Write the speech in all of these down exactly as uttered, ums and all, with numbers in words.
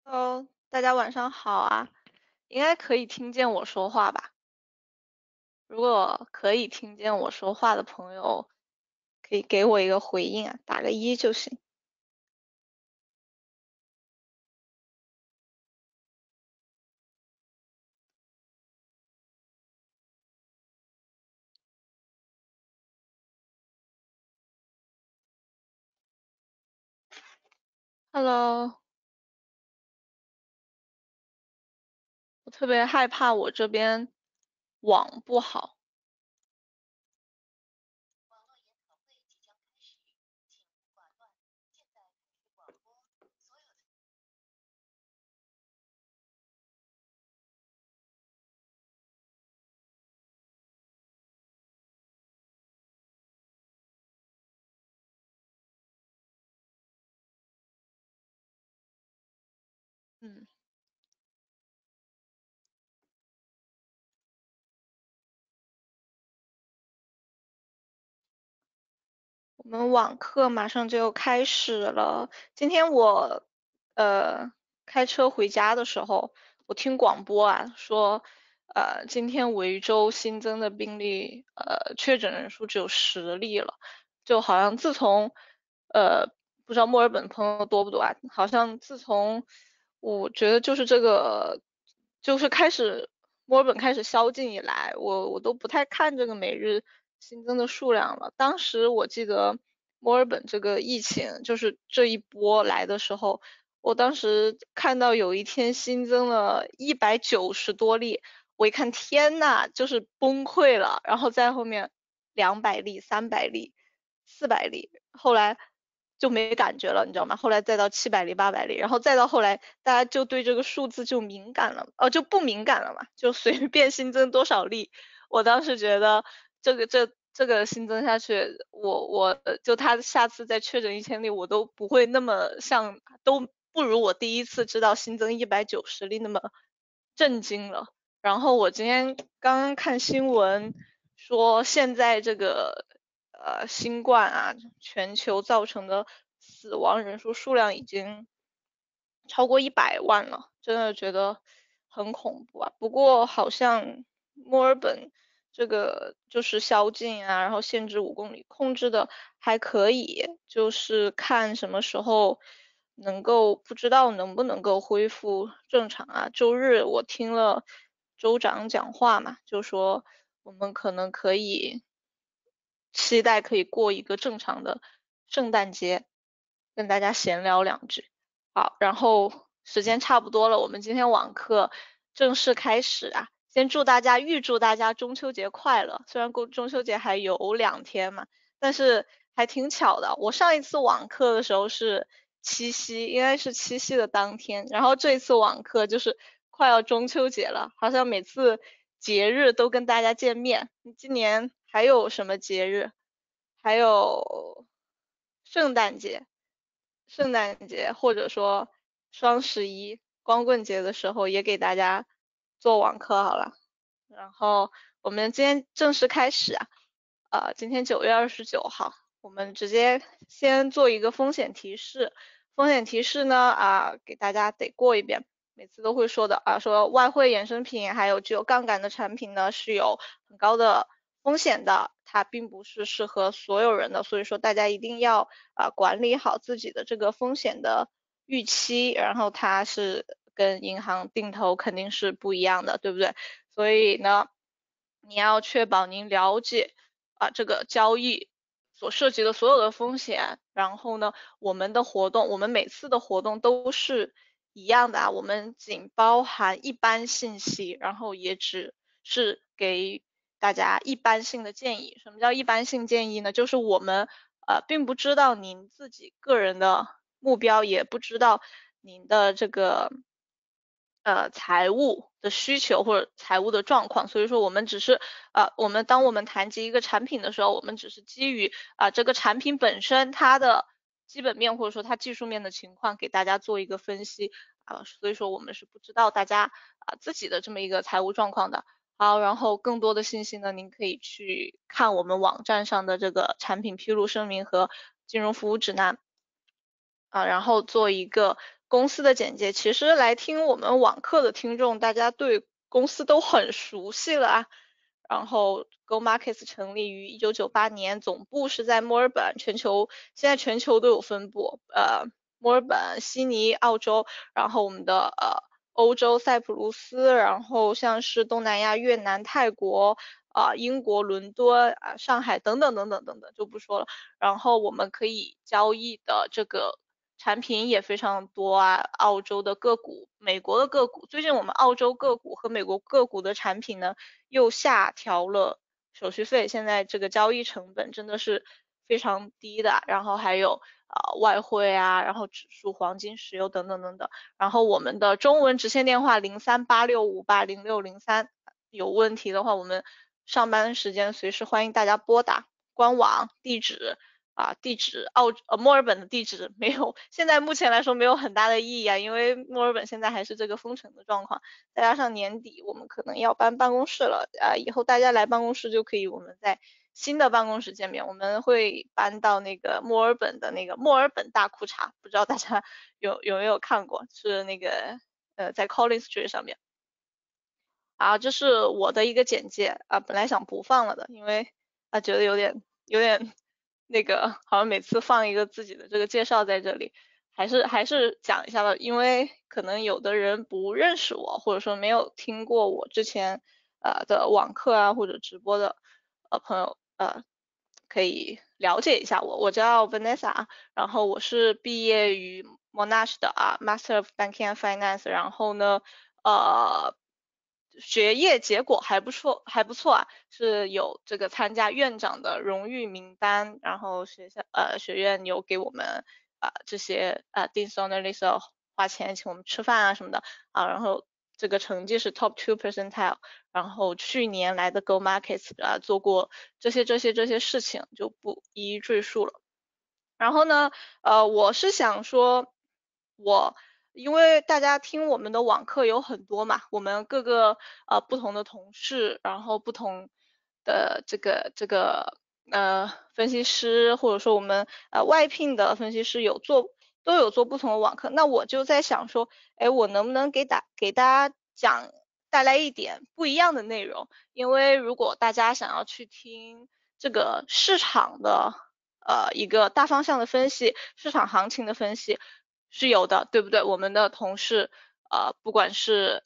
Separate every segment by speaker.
Speaker 1: Hello，大家晚上好啊，应该可以听见我说话吧？如果可以听见我说话的朋友，可以给我一个回应啊，打个一就行。Hello，我特别害怕我这边网不好。嗯。我们网课马上就要开始了。今天我呃开车回家的时候，我听广播啊说，呃今天维州新增的病例呃确诊人数只有十例了，就好像自从呃不知道墨尔本朋友多不多啊，好像自从我觉得就是这个就是开始墨尔本开始宵禁以来，我我都不太看这个每日新增的数量了。当时我记得墨尔本这个疫情，就是这一波来的时候，我当时看到有一天新增了一百九十多例，我一看天呐，就是崩溃了。然后在后面两百例、三百例、四百例，后来就没感觉了，你知道吗？后来再到七百例、八百例，然后再到后来，大家就对这个数字就敏感了，哦，就不敏感了嘛，就随便新增多少例。我当时觉得这个这这个新增下去，我我就他下次再确诊一千例，我都不会那么像，都不如我第一次知道新增一百九十例那么震惊了。然后我今天刚刚看新闻说，现在这个呃新冠啊，全球造成的死亡人数数量已经超过一百万了，真的觉得很恐怖啊。不过好像墨尔本这个就是宵禁啊，然后限制五公里，控制的还可以，就是看什么时候能够，不知道能不能够恢复正常啊。周日我听了州长讲话嘛，就说我们可能可以期待可以过一个正常的圣诞节，跟大家闲聊两句。好，然后时间差不多了，我们今天网课正式开始啊！先祝大家，预祝大家中秋节快乐。虽然过中秋节还有两天嘛，但是还挺巧的。我上一次网课的时候是七夕，应该是七夕的当天，然后这次网课就是快要中秋节了，好像每次节日都跟大家见面。你今年还有什么节日？还有圣诞节。圣诞节或者说双十一、光棍节的时候也给大家做网课好了。然后我们今天正式开始啊，呃，今天九月二十九号，我们直接先做一个风险提示。风险提示呢，啊，给大家得过一遍，每次都会说的啊，说外汇衍生品还有具有杠杆的产品呢是有很高的风险的，它并不是适合所有人的，所以说大家一定要啊管理好自己的这个风险的预期，然后它是跟银行定投肯定是不一样的，对不对？所以呢，你要确保您了解啊这个交易所涉及的所有的风险，然后呢，我们的活动，我们每次的活动都是一样的啊，我们仅包含一般信息，然后也只是给大家一般性的建议。什么叫一般性建议呢？就是我们呃并不知道您自己个人的目标，也不知道您的这个呃财务的需求或者财务的状况，所以说我们只是呃我们当我们谈及一个产品的时候，我们只是基于啊、呃、这个产品本身它的基本面或者说它技术面的情况给大家做一个分析啊、呃所以说我们是不知道大家啊、呃自己的这么一个财务状况的。好，然后更多的信息呢，您可以去看我们网站上的这个产品披露声明和金融服务指南啊，然后做一个公司的简介。其实来听我们网课的听众，大家对公司都很熟悉了啊。然后 Go Markets 成立于一九九八年，总部是在墨尔本，全球现在全球都有分布，呃，墨尔本、悉尼、澳洲，然后我们的呃欧洲塞浦路斯，然后像是东南亚越南、泰国。啊、英国伦敦啊、上海等等等等等等就不说了。然后我们可以交易的这个产品也非常多啊，澳洲的个股、美国的个股。最近我们澳洲个股和美国个股的产品呢又下调了手续费，现在这个交易成本真的是非常低的。然后还有啊、呃、外汇啊，然后指数、黄金、石油等等等等。然后我们的中文直线电话零三八六五八零六零三，有问题的话我们上班时间随时欢迎大家拨打。官网地址啊，地址澳呃墨尔本的地址没有，现在目前来说没有很大的意义啊，因为墨尔本现在还是这个封城的状况，再加上年底我们可能要搬办公室了啊，以后大家来办公室就可以我们在新的办公室见面，我们会搬到那个墨尔本的那个墨尔本大裤衩，不知道大家有有没有看过，是那个呃在 Collins Street 上面。啊，这是我的一个简介啊，本来想不放了的，因为啊觉得有点有点那个，好像每次放一个自己的这个介绍在这里，还是还是讲一下吧，因为可能有的人不认识我，或者说没有听过我之前呃的网课啊或者直播的呃朋友呃可以了解一下我，我叫 Vanessa，然后我是毕业于 Monash 的啊，Master of Banking and Finance，然后呢。呃，学业结果还不错，还不错啊，是有这个参加院长的荣誉名单，然后学校呃学院有给我们啊、呃、这些啊 Dean's Honor List 花钱请我们吃饭啊什么的啊，然后这个成绩是 Top two percentile，然后去年来的 Go Markets 啊做过这些这些这些事情就不一一赘述了。然后呢，呃，我是想说，我因为大家听我们的网课有很多嘛，我们各个呃不同的同事，然后不同的这个这个呃分析师，或者说我们呃外聘的分析师有做都有做不同的网课，那我就在想说，哎，我能不能给大给大家讲带来一点不一样的内容？因为如果大家想要去听这个市场的。呃一个大方向的分析，市场行情的分析是有的，对不对？我们的同事呃不管是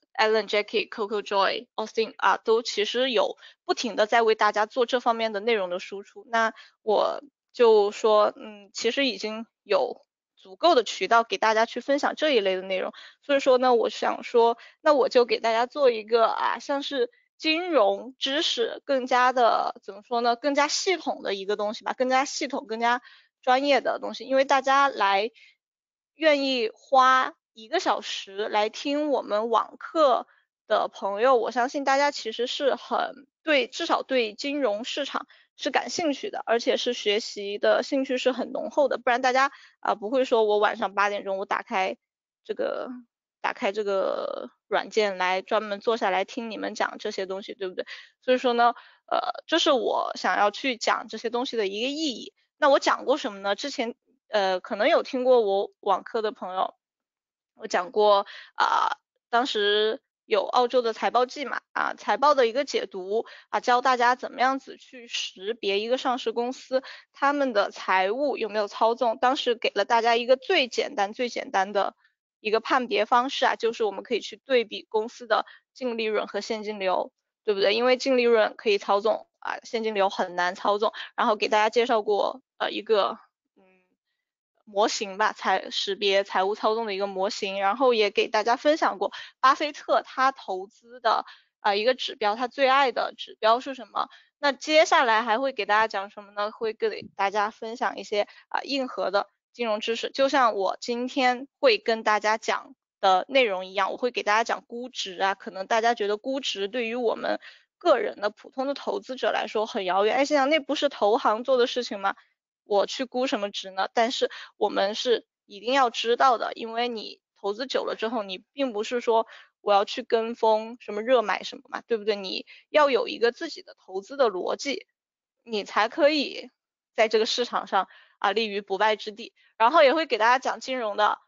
Speaker 1: Alan、Jackie、Coco、Joy、Austin 啊，都其实有不停的在为大家做这方面的内容的输出。那我就说，嗯，其实已经有足够的渠道给大家去分享这一类的内容，所以说呢，我想说，那我就给大家做一个啊，像是金融知识更加的怎么说呢，更加系统的一个东西吧，更加系统、更加专业的东西，因为大家来愿意花一个小时来听我们网课的朋友，我相信大家其实是很对，至少对金融市场是感兴趣的，而且是学习的兴趣是很浓厚的，不然大家啊、呃不会说我晚上八点钟我打开这个打开这个软件来专门坐下来听你们讲这些东西，对不对？所以说呢，呃，这是我想要去讲这些东西的一个意义。那我讲过什么呢？之前呃可能有听过我网课的朋友，我讲过啊、呃当时有澳洲的财报季嘛，啊，财报的一个解读啊，教大家怎么样子去识别一个上市公司他们的财务有没有操纵。当时给了大家一个最简单、最简单的一个判别方式啊，就是我们可以去对比公司的净利润和现金流，对不对？因为净利润可以操纵啊，现金流很难操纵。然后给大家介绍过呃一个嗯模型吧，财识别财务操纵的一个模型，然后也给大家分享过巴菲特他投资的啊、呃一个指标，他最爱的指标是什么？那接下来还会给大家讲什么呢？会给大家分享一些啊、呃硬核的金融知识，就像我今天会跟大家讲的内容一样，我会给大家讲估值啊，可能大家觉得估值对于我们个人的普通的投资者来说很遥远，哎，心想那不是投行做的事情吗？我去估什么值呢？但是我们是一定要知道的，因为你投资久了之后，你并不是说我要去跟风什么热买什么嘛，对不对？你要有一个自己的投资的逻辑，你才可以在这个市场上啊立于不败之地。然后也会给大家讲金融的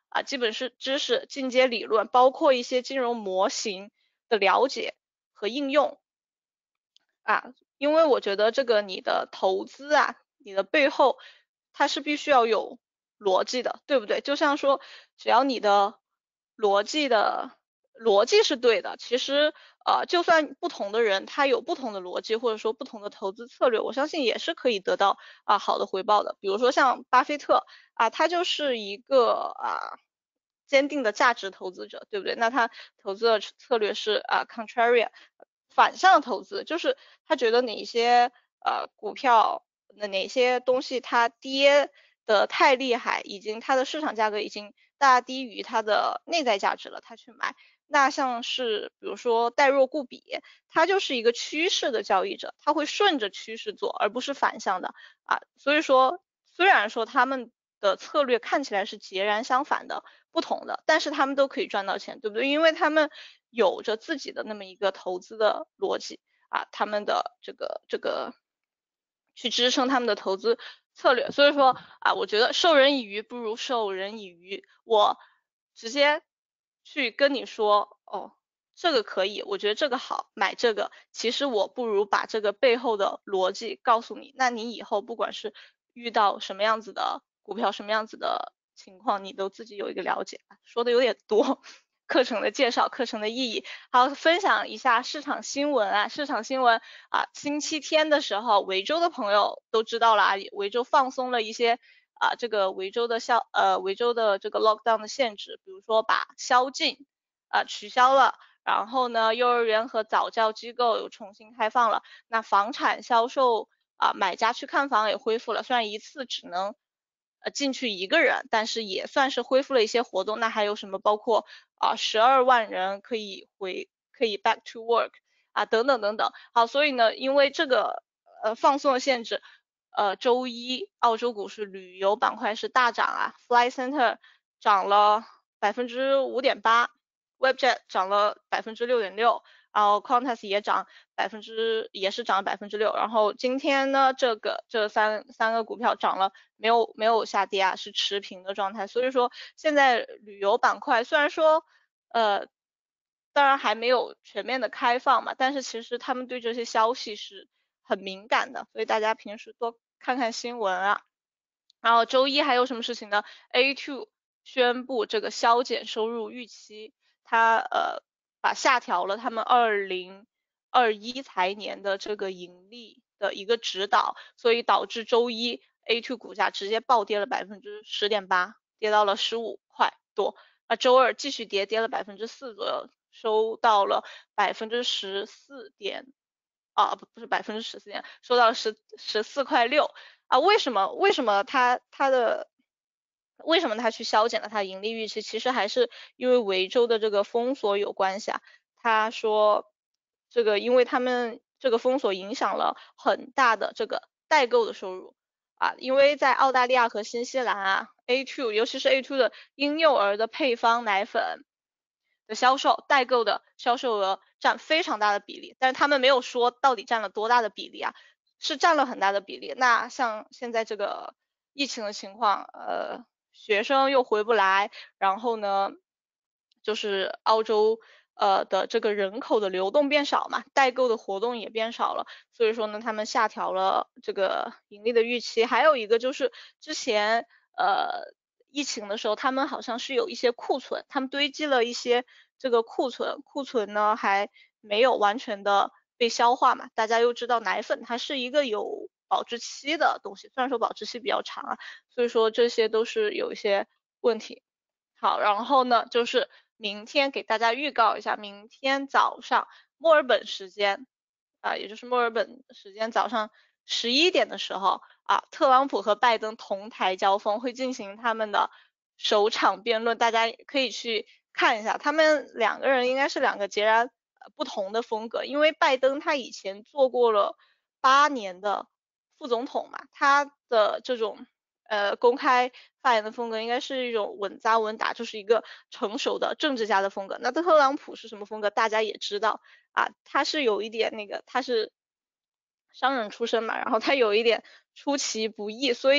Speaker 1: 啊基本是知识、进阶理论，包括一些金融模型的了解和应用啊。因为我觉得这个你的投资啊，你的背后它是必须要有逻辑的，对不对？就像说，只要你的逻辑的逻辑是对的，其实呃，就算不同的人他有不同的逻辑，或者说不同的投资策略，我相信也是可以得到啊好的回报的。比如说像巴菲特啊，他就是一个啊坚定的价值投资者，对不对？那他投资的策略是啊 contrarian 反向投资，就是他觉得哪些呃股票那哪些东西它跌的太厉害，已经它的市场价格已经大低于它的内在价值了，他去买。那像是比如说戴若固比，他就是一个趋势的交易者，他会顺着趋势做，而不是反向的啊。所以说，虽然说他们的策略看起来是截然相反的、不同的，但是他们都可以赚到钱，对不对？因为他们有着自己的那么一个投资的逻辑啊，他们的这个这个去支撑他们的投资策略。所以说啊，我觉得授人以鱼不如授人以渔。我直接去跟你说，哦，这个可以，我觉得这个好，买这个。其实我不如把这个背后的逻辑告诉你，那你以后不管是遇到什么样子的股票，什么样子的情况，你都自己有一个了解。说的有点多，课程的介绍，课程的意义。好，分享一下市场新闻啊，市场新闻啊，星期天的时候，维州的朋友都知道了啊，维州放松了一些啊，这个维州的消呃维州的这个 lockdown 的限制，比如说把宵禁啊取消了，然后呢，幼儿园和早教机构又重新开放了，那房产销售啊，买家去看房也恢复了，虽然一次只能呃进去一个人，但是也算是恢复了一些活动。那还有什么包括啊十二万人可以回可以 back to work 啊等等等等。好，所以呢，因为这个呃放松的限制，呃周一澳洲股市旅游板块是大涨啊，Fly Center 涨了百分之五点八，Webjet 涨了百分之六点六。然后 Qantas 也涨百分之也是涨百分之六，然后今天呢，这个这三三个股票涨了，没有没有下跌啊，是持平的状态。所以说现在旅游板块虽然说呃，当然还没有全面的开放嘛，但是其实他们对这些消息是很敏感的，所以大家平时多看看新闻啊。然后周一还有什么事情呢？A two 宣布这个削减收入预期，它呃把下调了他们二零二一财年的这个盈利的一个指导，所以导致周一 A two 股价直接暴跌了百分之十点八，跌到了十五块多。啊，周二继续跌，跌了百分之四左右，收到了百分之十四点，啊不不是百分之十四点，收到了十十四块六。啊，为什么为什么它它的为什么它去削减了它的盈利预期？其实还是因为维州的这个封锁有关系啊。他说，这个因为他们这个封锁影响了很大的这个代购的收入啊，因为在澳大利亚和新西兰啊，A two 尤其是 A two 的婴幼儿的配方奶粉的销售，代购的销售额占非常大的比例，但是他们没有说到底占了多大的比例啊，是占了很大的比例。那像现在这个疫情的情况，呃，学生又回不来，然后呢，就是澳洲呃的这个人口的流动变少嘛，代购的活动也变少了，所以说呢，他们下调了这个盈利的预期。还有一个就是之前呃疫情的时候，他们好像是有一些库存，他们堆积了一些这个库存，库存呢还没有完全的被消化嘛。大家又知道奶粉它是一个有保质期的东西，虽然说保质期比较长啊，所以说这些都是有一些问题。好，然后呢，就是明天给大家预告一下，明天早上墨尔本时间啊，也就是墨尔本时间早上十一点的时候啊，特朗普和拜登同台交锋，会进行他们的首场辩论，大家可以去看一下，他们两个人应该是两个截然不同的风格，因为拜登他以前做过了八年的副总统嘛，他的这种呃公开发言的风格应该是一种稳扎稳打，就是一个成熟的政治家的风格。那特朗普是什么风格？大家也知道啊，他是有一点那个，他是商人出身嘛，然后他有一点出其不意，所以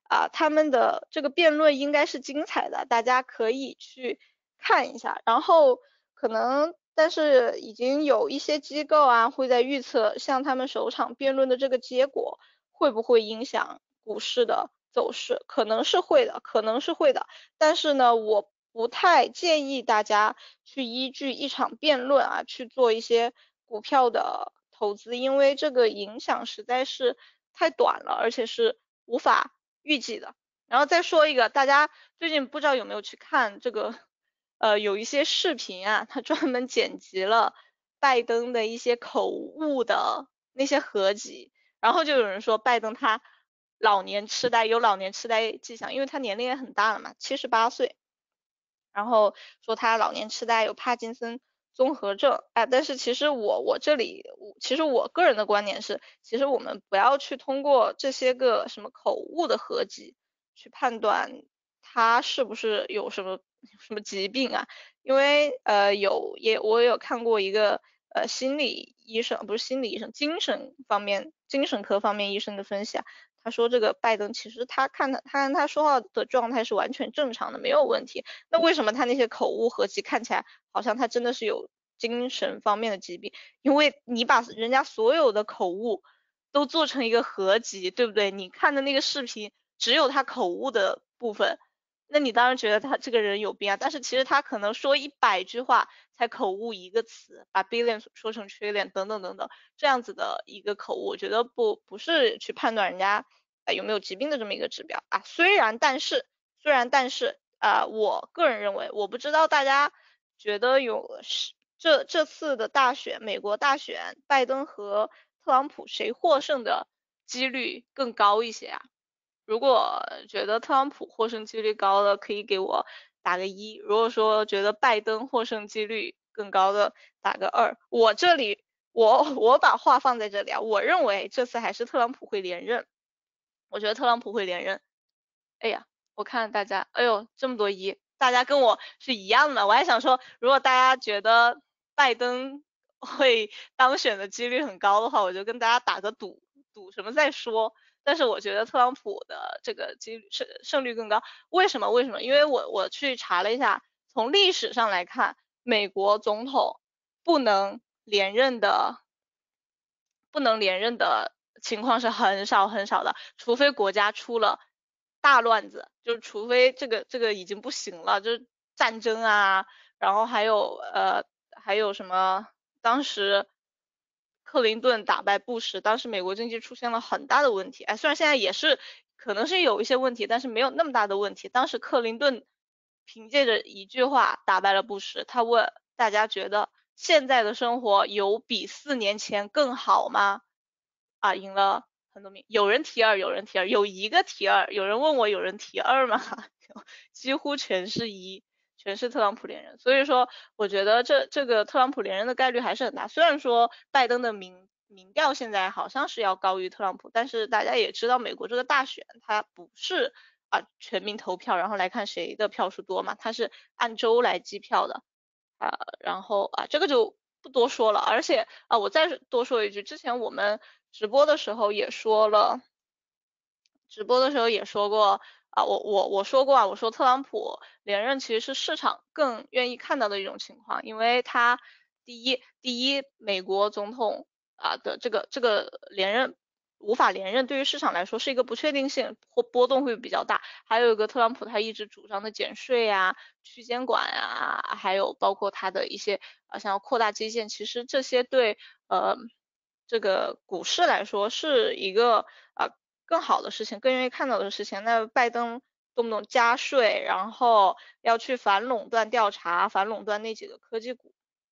Speaker 1: 啊，他们的这个辩论应该是精彩的，大家可以去看一下。然后可能，但是已经有一些机构啊会在预测，像他们首场辩论的这个结果会不会影响股市的走势，可能是会的，可能是会的。但是呢，我不太建议大家去依据一场辩论啊去做一些股票的投资，因为这个影响实在是太短了，而且是无法预计的。然后再说一个，大家最近不知道有没有去看这个，呃，有一些视频啊，他专门剪辑了拜登的一些口误的那些合集，然后就有人说拜登他老年痴呆，有老年痴呆迹象，因为他年龄也很大了嘛，七十八岁。然后说他老年痴呆有帕金森综合症，啊，但是其实我我这里，其实我个人的观点是，其实我们不要去通过这些个什么口误的合集去判断他是不是有什么什么疾病啊，因为呃有也我有看过一个呃心理医生，不是心理医生，精神方面精神科方面医生的分析啊，他说这个拜登其实他看他他他说话的状态是完全正常的，没有问题。那为什么他那些口误合集看起来好像他真的是有精神方面的疾病？因为你把人家所有的口误都做成一个合集，对不对？你看的那个视频只有他口误的部分，那你当然觉得他这个人有病啊。但是其实他可能说一百句话才口误一个词，把 billion 说成 trillion 等等等等，这样子的一个口误，我觉得不不是去判断人家有没有疾病的这么一个指标啊。虽然但是虽然但是呃，我个人认为，我不知道大家觉得有这这次的大选，美国大选，拜登和特朗普谁获胜的几率更高一些啊？如果觉得特朗普获胜几率高的，可以给我打个一；如果说觉得拜登获胜几率更高的，打个二。我这里我我把话放在这里啊，我认为这次还是特朗普会连任，我觉得特朗普会连任。哎呀，我看大家，哎呦，这么多一，大家跟我是一样的。我还想说，如果大家觉得拜登会当选的几率很高的话，我就跟大家打个赌，赌什么再说。但是我觉得特朗普的这个几率胜胜率更高。为什么？为什么？因为我我去查了一下，从历史上来看，美国总统不能连任的不能连任的情况是很少很少的，除非国家出了大乱子，就是除非这个这个已经不行了，就是战争啊，然后还有呃还有什么，当时克林顿打败布什，当时美国经济出现了很大的问题，哎，虽然现在也是可能是有一些问题，但是没有那么大的问题。当时克林顿凭借着一句话打败了布什，他问大家觉得现在的生活有比四年前更好吗？啊，赢了很多名，有人提二，有人提二，有一个提二，有人问我有人提二吗？几乎全是一，全是特朗普连任。所以说，我觉得这这个特朗普连任的概率还是很大。虽然说拜登的民民调现在好像是要高于特朗普，但是大家也知道，美国这个大选它不是啊全民投票，然后来看谁的票数多嘛，它是按州来计票的啊。然后啊，这个就不多说了。而且啊，我再多说一句，之前我们直播的时候也说了。直播的时候也说过啊，我我我说过啊，我说特朗普连任其实是市场更愿意看到的一种情况，因为他第一第一美国总统啊的这个这个连任无法连任，对于市场来说是一个不确定性或波动会比较大，还有一个特朗普他一直主张的减税呀、去监管啊，还有包括他的一些啊想要扩大基建，其实这些对呃这个股市来说是一个啊更好的事情，更愿意看到的事情。那拜登动不动加税，然后要去反垄断调查，反垄断那几个科技股。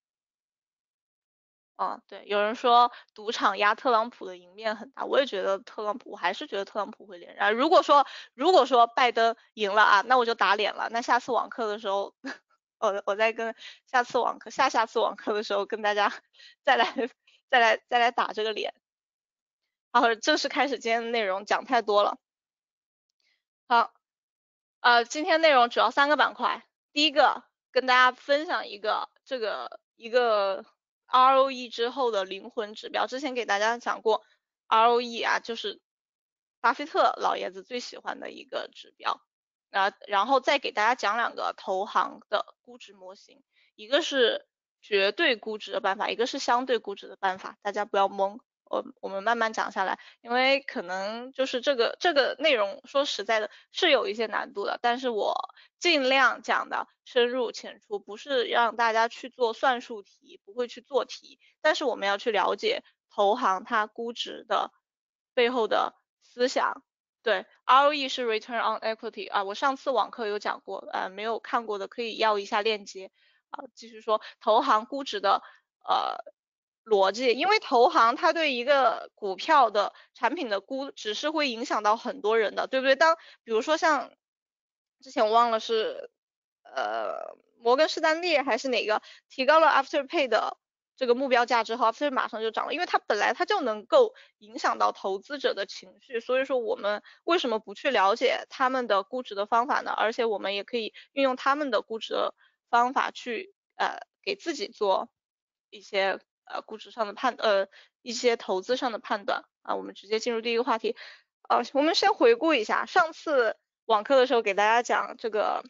Speaker 1: 啊，对，有人说赌场压特朗普的赢面很大，我也觉得特朗普，我还是觉得特朗普会连任。如果说如果说拜登赢了啊，那我就打脸了。那下次网课的时候，我我再跟下次网课下下次网课的时候跟大家再来再来再来打这个脸。好，正式开始今天的内容，讲太多了。好，呃，今天内容主要三个板块。第一个跟大家分享一个这个一个 R O E 之后的灵魂指标，之前给大家讲过 R O E 啊，就是巴菲特老爷子最喜欢的一个指标。啊，然后再给大家讲两个投行的估值模型，一个是绝对估值的办法，一个是相对估值的办法，大家不要懵，我我们慢慢讲下来，因为可能就是这个这个内容说实在的是有一些难度的，但是我尽量讲的深入浅出，不是让大家去做算术题，不会去做题，但是我们要去了解投行它估值的背后的思想。对，R O E 是 Return on Equity 啊，我上次网课有讲过，呃，没有看过的可以要一下链接啊。继续说投行估值的呃逻辑，因为投行它对一个股票的产品的估值是会影响到很多人的，对不对？当比如说像之前我忘了是呃摩根士丹利还是哪个提高了 Afterpay 的这个目标价之后，Afterpay 马上就涨了，因为它本来它就能够影响到投资者的情绪，所以说我们为什么不去了解他们的估值的方法呢？而且我们也可以运用他们的估值的方法去呃给自己做一些呃估值上的判呃一些投资上的判断啊。我们直接进入第一个话题，呃，我们先回顾一下上次网课的时候给大家讲这个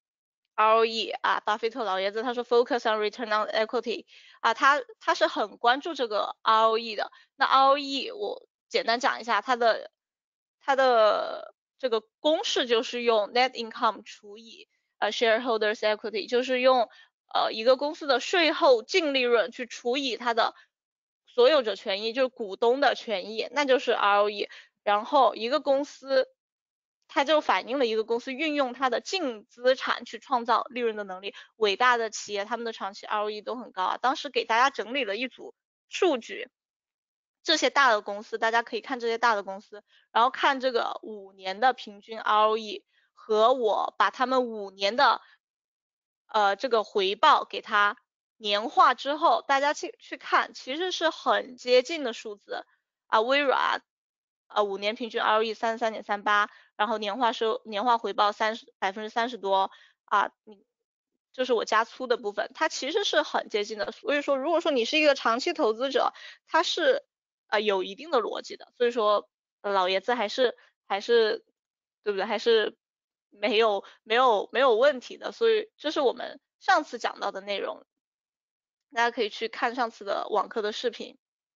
Speaker 1: R O E 啊，巴菲特老爷子他说 focus on return on equity 啊，他他是很关注这个 R O E 的。那 R O E 我简单讲一下它的它的这个公式就是用 net income 除以呃 shareholders equity，就是用呃一个公司的税后净利润去除以它的所有者权益，就是股东的权益，那就是 R O E。然后一个公司它就反映了一个公司运用它的净资产去创造利润的能力。伟大的企业他们的长期 R O E 都很高啊。当时给大家整理了一组数据，这些大的公司大家可以看这些大的公司，然后看这个五年的平均 R O E 和我把他们五年的呃这个回报给它年化之后，大家去去看，其实是很接近的数字啊。微软呃五年平均 R O E 三十三点三八，然后年化收年化回报三十百分之三十多啊，你就是我加粗的部分，它其实是很接近的。所以说，如果说你是一个长期投资者，它是呃有一定的逻辑的。所以说，呃老爷子还是还是对不对？还是没有没有没有问题的。所以这是我们上次讲到的内容，大家可以去看上次的网课的视频。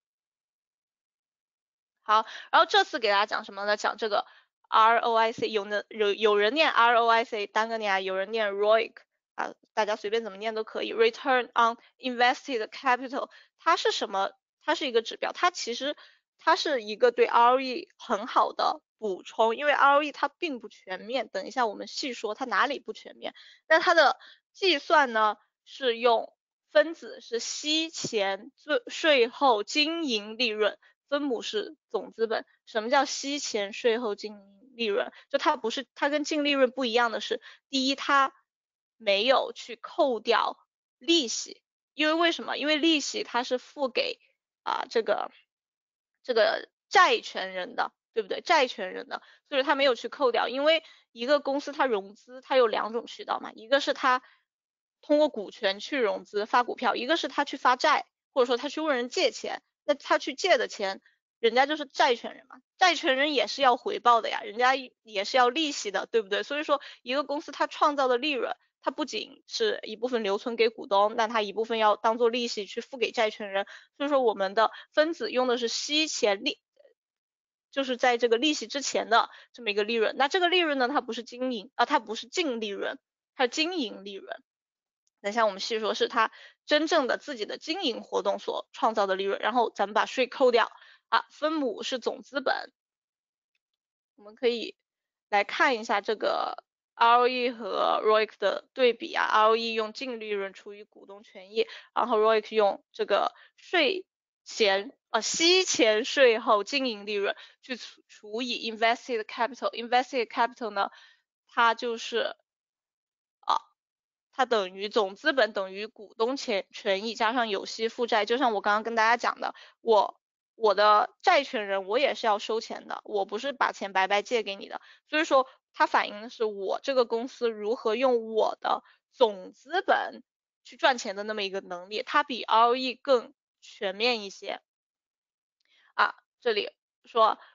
Speaker 1: 好，然后这次给大家讲什么呢？讲这个 R O I C，有的有有人念 R O I C 单个念啊，有人念 R O I C 啊，大家随便怎么念都可以。Return on Invested Capital，它是什么？它是一个指标，它其实它是一个对 R O E 很好的补充，因为 R O E 它并不全面，等一下我们细说它哪里不全面。那它的计算呢是用分子是息前税税后经营利润。分母是总资本。什么叫息前税后净利润？就它不是，它跟净利润不一样的是，第一，它没有去扣掉利息，因为为什么？因为利息它是付给啊这个这个债权人的，对不对？债权人的，所以它没有去扣掉。因为一个公司它融资，它有两种渠道嘛，一个是它通过股权去融资发股票，一个是它去发债，或者说他去问人借钱。那他去借的钱，人家就是债权人嘛，债权人也是要回报的呀，人家也是要利息的，对不对？所以说一个公司它创造的利润，它不仅是一部分留存给股东，那它一部分要当做利息去付给债权人。所以说我们的分子用的是息前利，就是在这个利息之前的这么一个利润。那这个利润呢，它不是经营啊，它不是净利润，它是经营利润。等一下我们细说，是它真正的自己的经营活动所创造的利润，然后咱们把税扣掉啊，分母是总资本。我们可以来看一下这个 R O E 和 R O I C 的对比啊。R O E 用净利润除以股东权益，然后 R O I C 用这个税前呃息前税后经营利润去除除以 invested capital。invested capital 呢，它就是啊它等于总资本等于股东权权益加上有息负债。就像我刚刚跟大家讲的，我我的债权人我也是要收钱的，我不是把钱白白借给你的。所以说它反映的是我这个公司如何用我的总资本去赚钱的那么一个能力，它比 R O E 更全面一些啊。这里说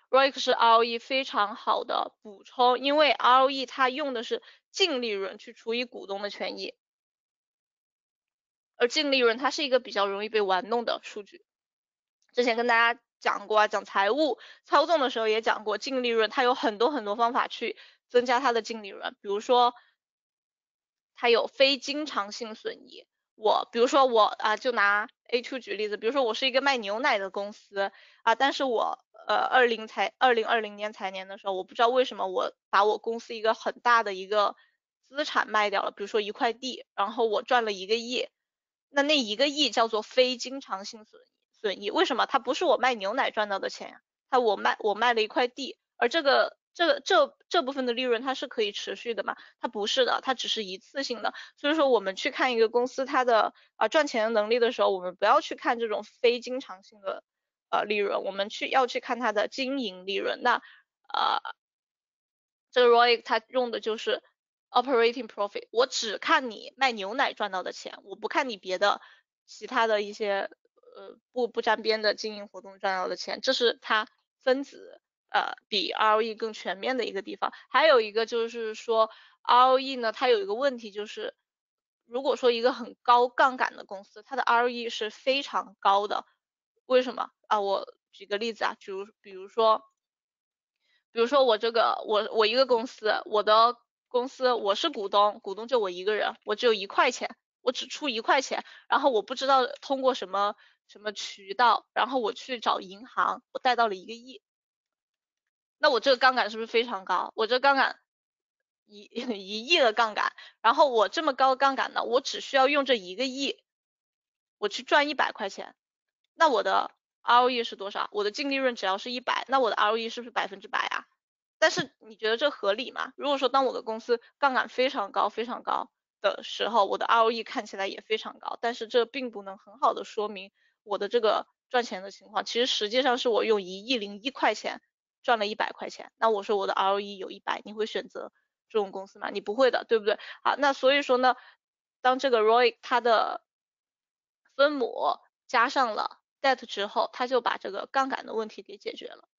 Speaker 1: R O I C 是 R O E 非常好的补充，因为 R O E 它用的是净利润去除以股东的权益，而净利润它是一个比较容易被玩弄的数据。之前跟大家讲过啊，讲财务操纵的时候也讲过，净利润它有很多很多方法去增加它的净利润，比如说它有非经常性损益。我比如说我啊，就拿 A two 举例子，比如说我是一个卖牛奶的公司啊，但是我呃二零财二零二零年财年的时候，我不知道为什么我把我公司一个很大的一个资产卖掉了，比如说一块地，然后我赚了一个亿，那那一个亿叫做非经常性损损益，为什么？它不是我卖牛奶赚到的钱呀，它我卖我卖了一块地，而这个这个这这部分的利润它是可以持续的嘛？它不是的，它只是一次性的。所以说我们去看一个公司它的啊、呃、赚钱的能力的时候，我们不要去看这种非经常性的呃利润，我们去要去看它的经营利润。那呃这个 R O I C 它用的就是 operating profit，我只看你卖牛奶赚到的钱，我不看你别的其他的一些呃不不沾边的经营活动赚到的钱，这是它分子呃比 R O E 更全面的一个地方。还有一个就是说 R O E 呢，它有一个问题就是，如果说一个很高杠杆的公司，它的 R O E 是非常高的，为什么啊？我举个例子啊，比如比如说。比如说我这个我我一个公司，我的公司我是股东，股东就我一个人，我只有一块钱，我只出一块钱，然后我不知道通过什么什么渠道，然后我去找银行，我贷到了一个亿，那我这个杠杆是不是非常高？我这杠杆一一亿的杠杆，然后我这么高杠杆呢，我只需要用这一个亿，我去赚一百块钱，那我的 R O E 是多少？我的净利润只要是一百，那我的 R O E 是不是百分之百啊？但是你觉得这合理吗？如果说当我的公司杠杆非常高、非常高的时候，我的 R O E 看起来也非常高，但是这并不能很好的说明我的这个赚钱的情况。其实实际上是我用一亿零一块钱赚了一百块钱，那我说我的 R O E 有一百，你会选择这种公司吗？你不会的，对不对？好，那所以说呢，当这个 R O I C 它的分母加上了 debt 之后，它就把这个杠杆的问题给解决了。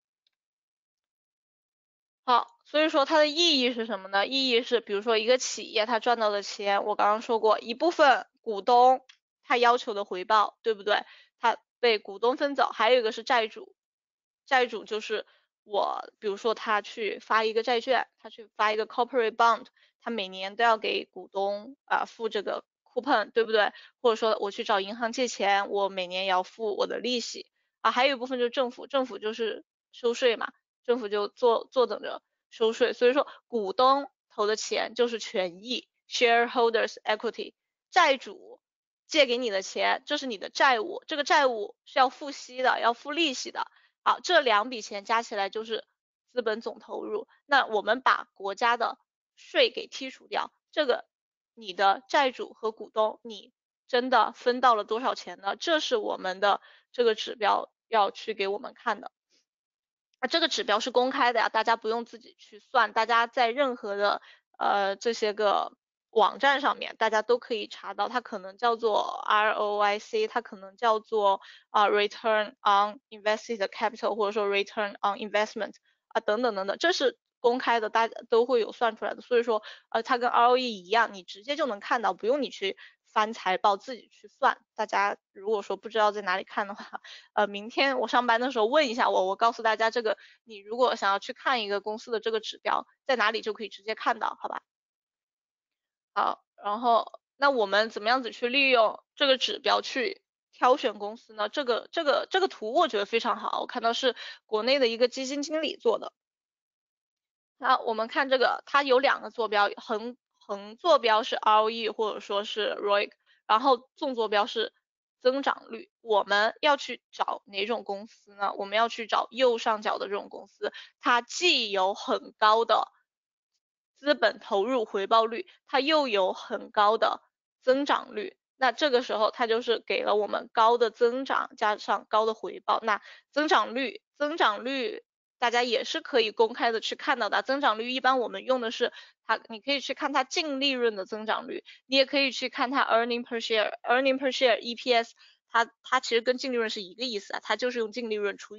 Speaker 1: 好，所以说它的意义是什么呢？意义是，比如说一个企业它赚到的钱，我刚刚说过，一部分股东他要求的回报，对不对？他被股东分走，还有一个是债主，债主就是我，比如说他去发一个债券，他去发一个 corporate bond，他每年都要给股东啊、呃、付这个 coupon，对不对？或者说我去找银行借钱，我每年也要付我的利息啊，还有一部分就是政府，政府就是收税嘛。政府就坐坐等着收税，所以说股东投的钱就是权益 （shareholders equity），债主借给你的钱，这是你的债务，这个债务是要付息的，要付利息的。好，这两笔钱加起来就是资本总投入。那我们把国家的税给剔除掉，这个你的债主和股东，你真的分到了多少钱呢？这是我们的这个指标要去给我们看的。啊，这个指标是公开的呀，大家不用自己去算，大家在任何的呃这些个网站上面，大家都可以查到，它可能叫做 R O I C，它可能叫做啊、呃、Return on Invested Capital，或者说 Return on Investment 啊等等等等，这是公开的，大家都会有算出来的，所以说呃它跟 R O E 一样，你直接就能看到，不用你去翻财报自己去算。大家如果说不知道在哪里看的话，呃，明天我上班的时候问一下我，我告诉大家这个，你如果想要去看一个公司的这个指标在哪里，就可以直接看到，好吧？好，然后那我们怎么样子去利用这个指标去挑选公司呢？这个这个这个图我觉得非常好，我看到是国内的一个基金经理做的。那我们看这个，它有两个坐标，横横坐标是 R O E 或者说是 R O I C，然后纵坐标是增长率。我们要去找哪种公司呢？我们要去找右上角的这种公司，它既有很高的资本投入回报率，它又有很高的增长率。那这个时候它就是给了我们高的增长加上高的回报。那增长率，增长率大家也是可以公开的去看到的。增长率一般我们用的是它，你可以去看它净利润的增长率，你也可以去看它 earning per share，earning per share E P S，它它其实跟净利润是一个意思啊，它就是用净利润除以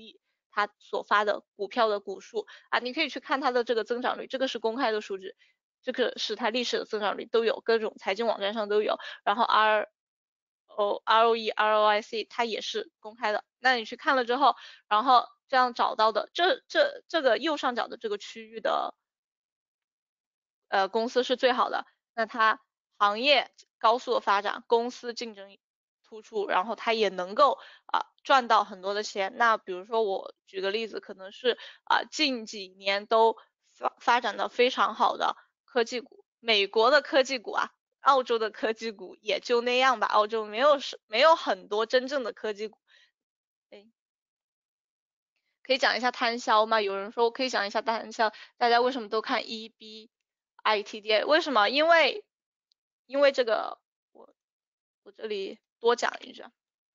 Speaker 1: 它所发的股票的股数啊，你可以去看它的这个增长率，这个是公开的数据，这个是它历史的增长率都有，各种财经网站上都有。然后 R O R O E R O I C 它也是公开的，那你去看了之后，然后这样找到的这这这个右上角的这个区域的呃公司是最好的，那它行业高速的发展，公司竞争突出，然后它也能够啊、呃赚到很多的钱。那比如说我举个例子，可能是啊、呃近几年都发发展的非常好的科技股，美国的科技股啊，澳洲的科技股也就那样吧，澳洲没有是没有很多真正的科技股。哎，可以讲一下摊销吗？有人说可以讲一下摊销，大家为什么都看 E B I T D A？为什么？因为因为这个我我这里多讲一句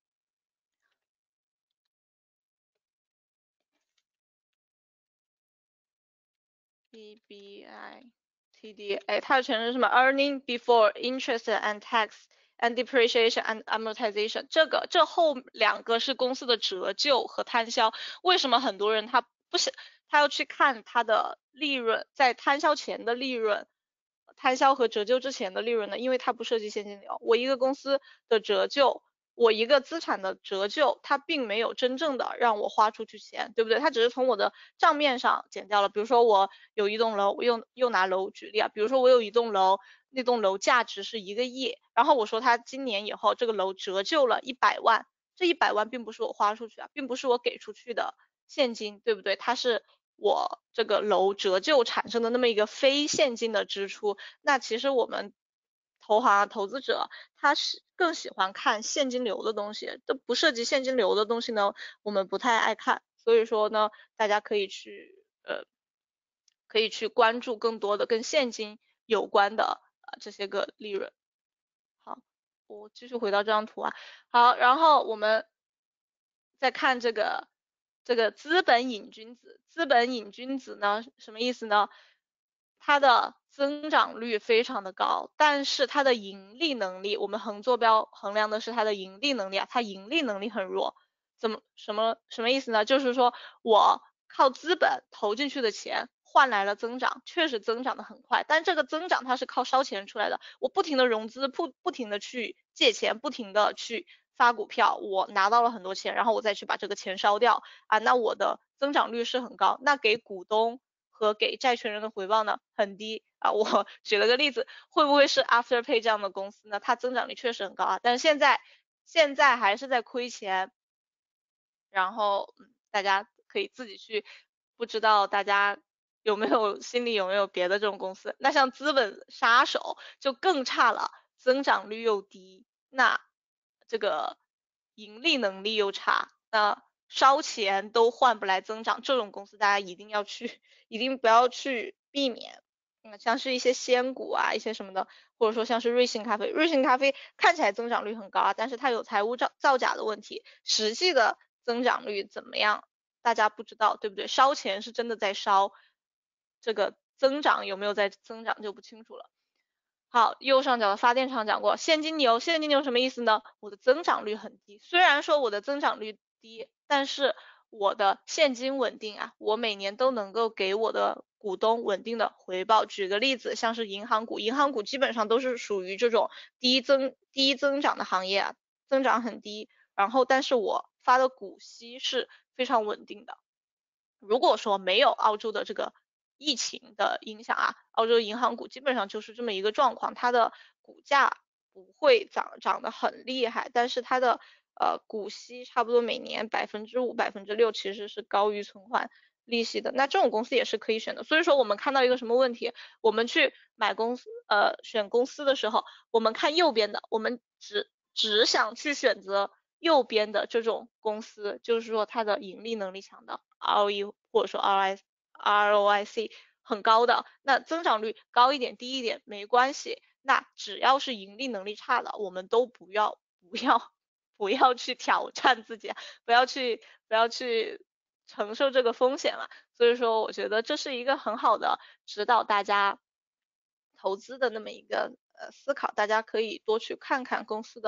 Speaker 1: ，E B I T D A，它的全称是什么？Earning before interest and tax and depreciation and amortization。这个这后两个是公司的折旧和摊销。为什么很多人他不是他要去看他的利润，在摊销前的利润？摊销和折旧之前的利润呢？因为它不涉及现金流。我一个公司的折旧，我一个资产的折旧，它并没有真正的让我花出去钱，对不对？它只是从我的账面上减掉了。比如说我有一栋楼，我又又拿楼举例啊，比如说我有一栋楼，那栋楼价值是一个亿，然后我说它今年以后这个楼折旧了一百万，这一百万并不是我花出去啊，并不是我给出去的现金，对不对？它是我这个楼折旧产生的那么一个非现金的支出。那其实我们投行啊投资者他是更喜欢看现金流的东西，都不涉及现金流的东西呢，我们不太爱看。所以说呢，大家可以去呃可以去关注更多的跟现金有关的呃这些个利润。好，我继续回到这张图啊。好，然后我们再看这个这个资本瘾君子，资本瘾君子呢什么意思呢？它的增长率非常的高，但是它的盈利能力，我们横坐标衡量的是它的盈利能力啊，它盈利能力很弱。怎么什么什么意思呢？就是说我靠资本投进去的钱换来了增长，确实增长的很快，但这个增长它是靠烧钱出来的，我不停的融资，不不停的去借钱，不停的去发股票，我拿到了很多钱，然后我再去把这个钱烧掉啊，那我的增长率是很高，那给股东和给债权人的回报呢很低啊。我举了个例子，会不会是 Afterpay 这样的公司呢？它增长率确实很高啊，但是现在现在还是在亏钱。然后嗯大家可以自己去，不知道大家有没有心里有没有别的这种公司？那像资本杀手就更差了，增长率又低，那这个盈利能力又差，那烧钱都换不来增长，这种公司大家一定要去，一定不要去避免。嗯，像是一些仙股啊，一些什么的，或者说像是瑞幸咖啡，瑞幸咖啡看起来增长率很高啊，但是它有财务造造假的问题，实际的增长率怎么样，大家不知道，对不对？烧钱是真的在烧，这个增长有没有在增长就不清楚了。好，右上角的发电厂讲过，现金流，现金流什么意思呢？我的增长率很低，虽然说我的增长率低，但是我的现金稳定啊，我每年都能够给我的股东稳定的回报。举个例子，像是银行股，银行股基本上都是属于这种低增低增长的行业啊，增长很低，然后但是我发的股息是非常稳定的。如果说没有澳洲的这个疫情的影响啊，澳洲银行股基本上就是这么一个状况，它的股价不会涨涨得很厉害，但是它的呃股息差不多每年百分之五、百分之六其实是高于存款利息的，那这种公司也是可以选的。所以说我们看到一个什么问题，我们去买公司呃选公司的时候，我们看右边的，我们只只想去选择右边的这种公司，就是说它的盈利能力强的 R O E 或者说 R I R O I C 很高的，那增长率高一点低一点没关系，那只要是盈利能力差的，我们都不要不要不要去挑战自己，不要去不要去承受这个风险嘛。所以说，我觉得这是一个很好的指导大家投资的那么一个呃思考，大家可以多去看看公司的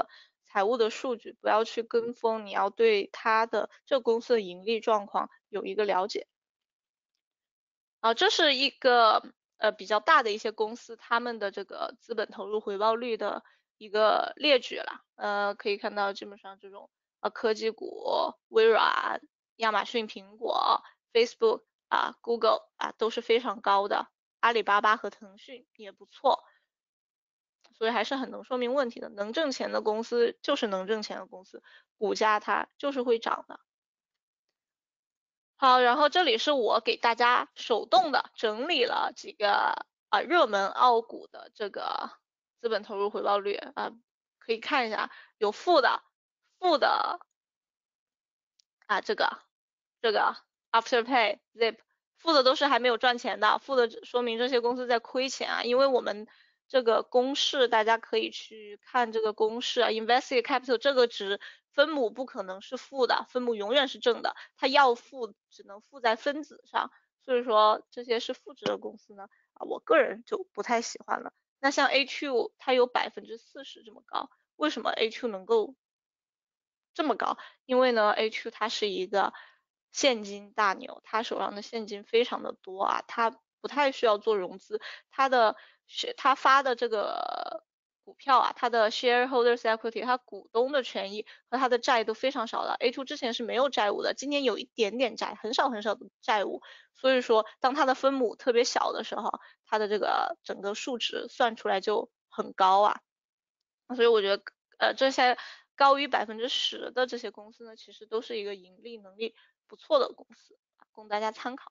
Speaker 1: 财务的数据，不要去跟风，你要对它的这个公司的盈利状况有一个了解。啊，这是一个呃比较大的一些公司，他们的这个资本投入回报率的一个列举了。呃，可以看到基本上这种呃科技股，微软、亚马逊、苹果、Facebook 啊、Google 啊都是非常高的，阿里巴巴和腾讯也不错，所以还是很能说明问题的。能挣钱的公司就是能挣钱的公司，股价它就是会涨的。好，然后这里是我给大家手动的整理了几个啊热门澳股的这个资本投入回报率啊，可以看一下，有负的，负的啊这个这个 Afterpay、Zip，负的都是还没有赚钱的，负的说明这些公司在亏钱啊，因为我们这个公式大家可以去看这个公式啊，Invested Capital 这个值分母不可能是负的，分母永远是正的，它要负只能负在分子上，所以说这些是负值的公司呢，啊，我个人就不太喜欢了。那像 A 二 它有百分之四十这么高，为什么 A 二 能够这么高？因为呢 A 二 它是一个现金大牛，它手上的现金非常的多啊，它不太需要做融资，它的是它发的这个股票啊，它的 shareholders equity，它股东的权益和它的债都非常少的。A 二 之前是没有债务的，今年有一点点债，很少很少的债务，所以说当它的分母特别小的时候，它的这个整个数值算出来就很高啊。所以我觉得，呃，这些高于百分之十的这些公司呢，其实都是一个盈利能力不错的公司，供大家参考。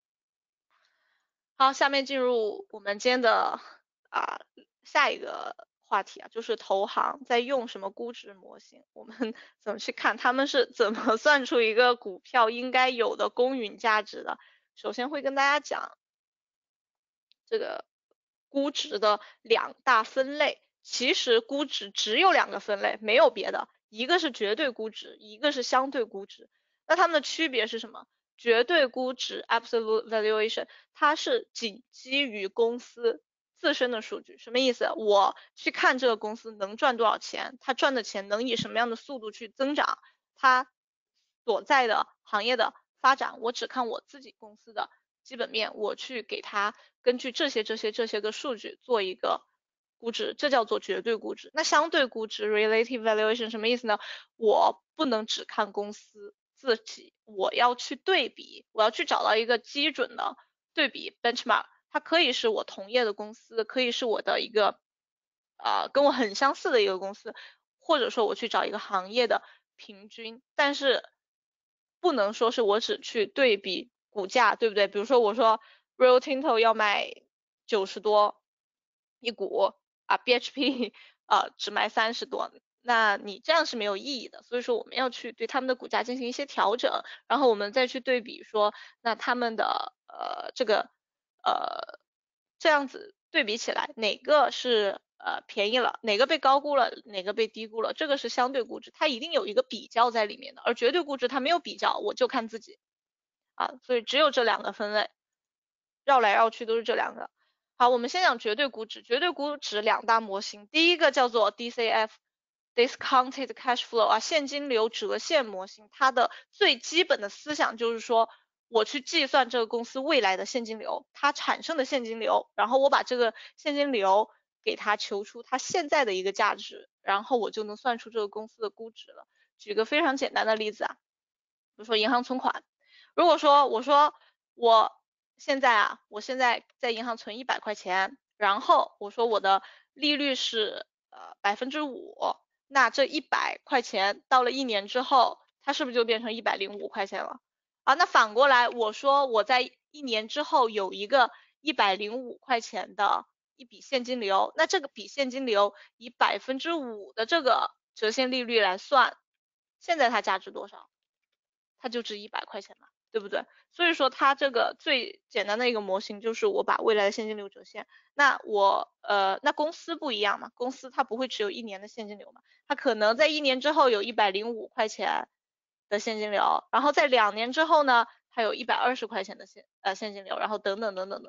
Speaker 1: 好，下面进入我们今天的啊下一个话题啊，就是投行在用什么估值模型，我们怎么去看他们是怎么算出一个股票应该有的公允价值的。首先会跟大家讲这个估值的两大分类，其实估值只有两个分类，没有别的，一个是绝对估值，一个是相对估值。那它们的区别是什么？绝对估值 （absolute valuation） 它是仅基于公司自身的数据，什么意思？我去看这个公司能赚多少钱，它赚的钱能以什么样的速度去增长，它所在的行业的发展，我只看我自己公司的基本面，我去给它根据这些这些这些个数据做一个估值，这叫做绝对估值。那相对估值 （relative valuation） 什么意思呢？我不能只看公司自己，我要去对比，我要去找到一个基准的对比 benchmark，它可以是我同业的公司，可以是我的一个呃跟我很相似的一个公司，或者说我去找一个行业的平均，但是不能说是我只去对比股价，对不对？比如说我说 Rio Tinto 要卖九十多一股啊，B H P 啊只卖三十多，那你这样是没有意义的。所以说我们要去对他们的股价进行一些调整，然后我们再去对比说，那他们的呃这个呃这样子对比起来，哪个是呃便宜了，哪个被高估了，哪个被低估了，这个是相对估值，它一定有一个比较在里面的，而绝对估值它没有比较，我就看自己啊，所以只有这两个分类，绕来绕去都是这两个。好，我们先讲绝对估值，绝对估值两大模型，第一个叫做 D C F。Discounted cash flow 啊，现金流折现模型，它的最基本的思想就是说，我去计算这个公司未来的现金流，它产生的现金流，然后我把这个现金流给它求出它现在的一个价值，然后我就能算出这个公司的估值了。举个非常简单的例子啊，比如说银行存款，如果说我说我现在啊，我现在在银行存一百块钱，然后我说我的利率是呃百分之五。那这一百块钱到了一年之后，它是不是就变成一百零五块钱了？啊，那反过来我说我在一年之后有一个一百零五块钱的一笔现金流，那这个笔现金流以百分之五的这个折现利率来算，现在它价值多少？它就值一百块钱嘛，对不对？所以说它这个最简单的一个模型就是我把未来的现金流折现。那我呃，那公司不一样嘛，公司它不会只有一年的现金流嘛，它可能在一年之后有一百零五块钱的现金流，然后在两年之后呢，它有一百二十块钱的现呃现金流，然后等等等等等等，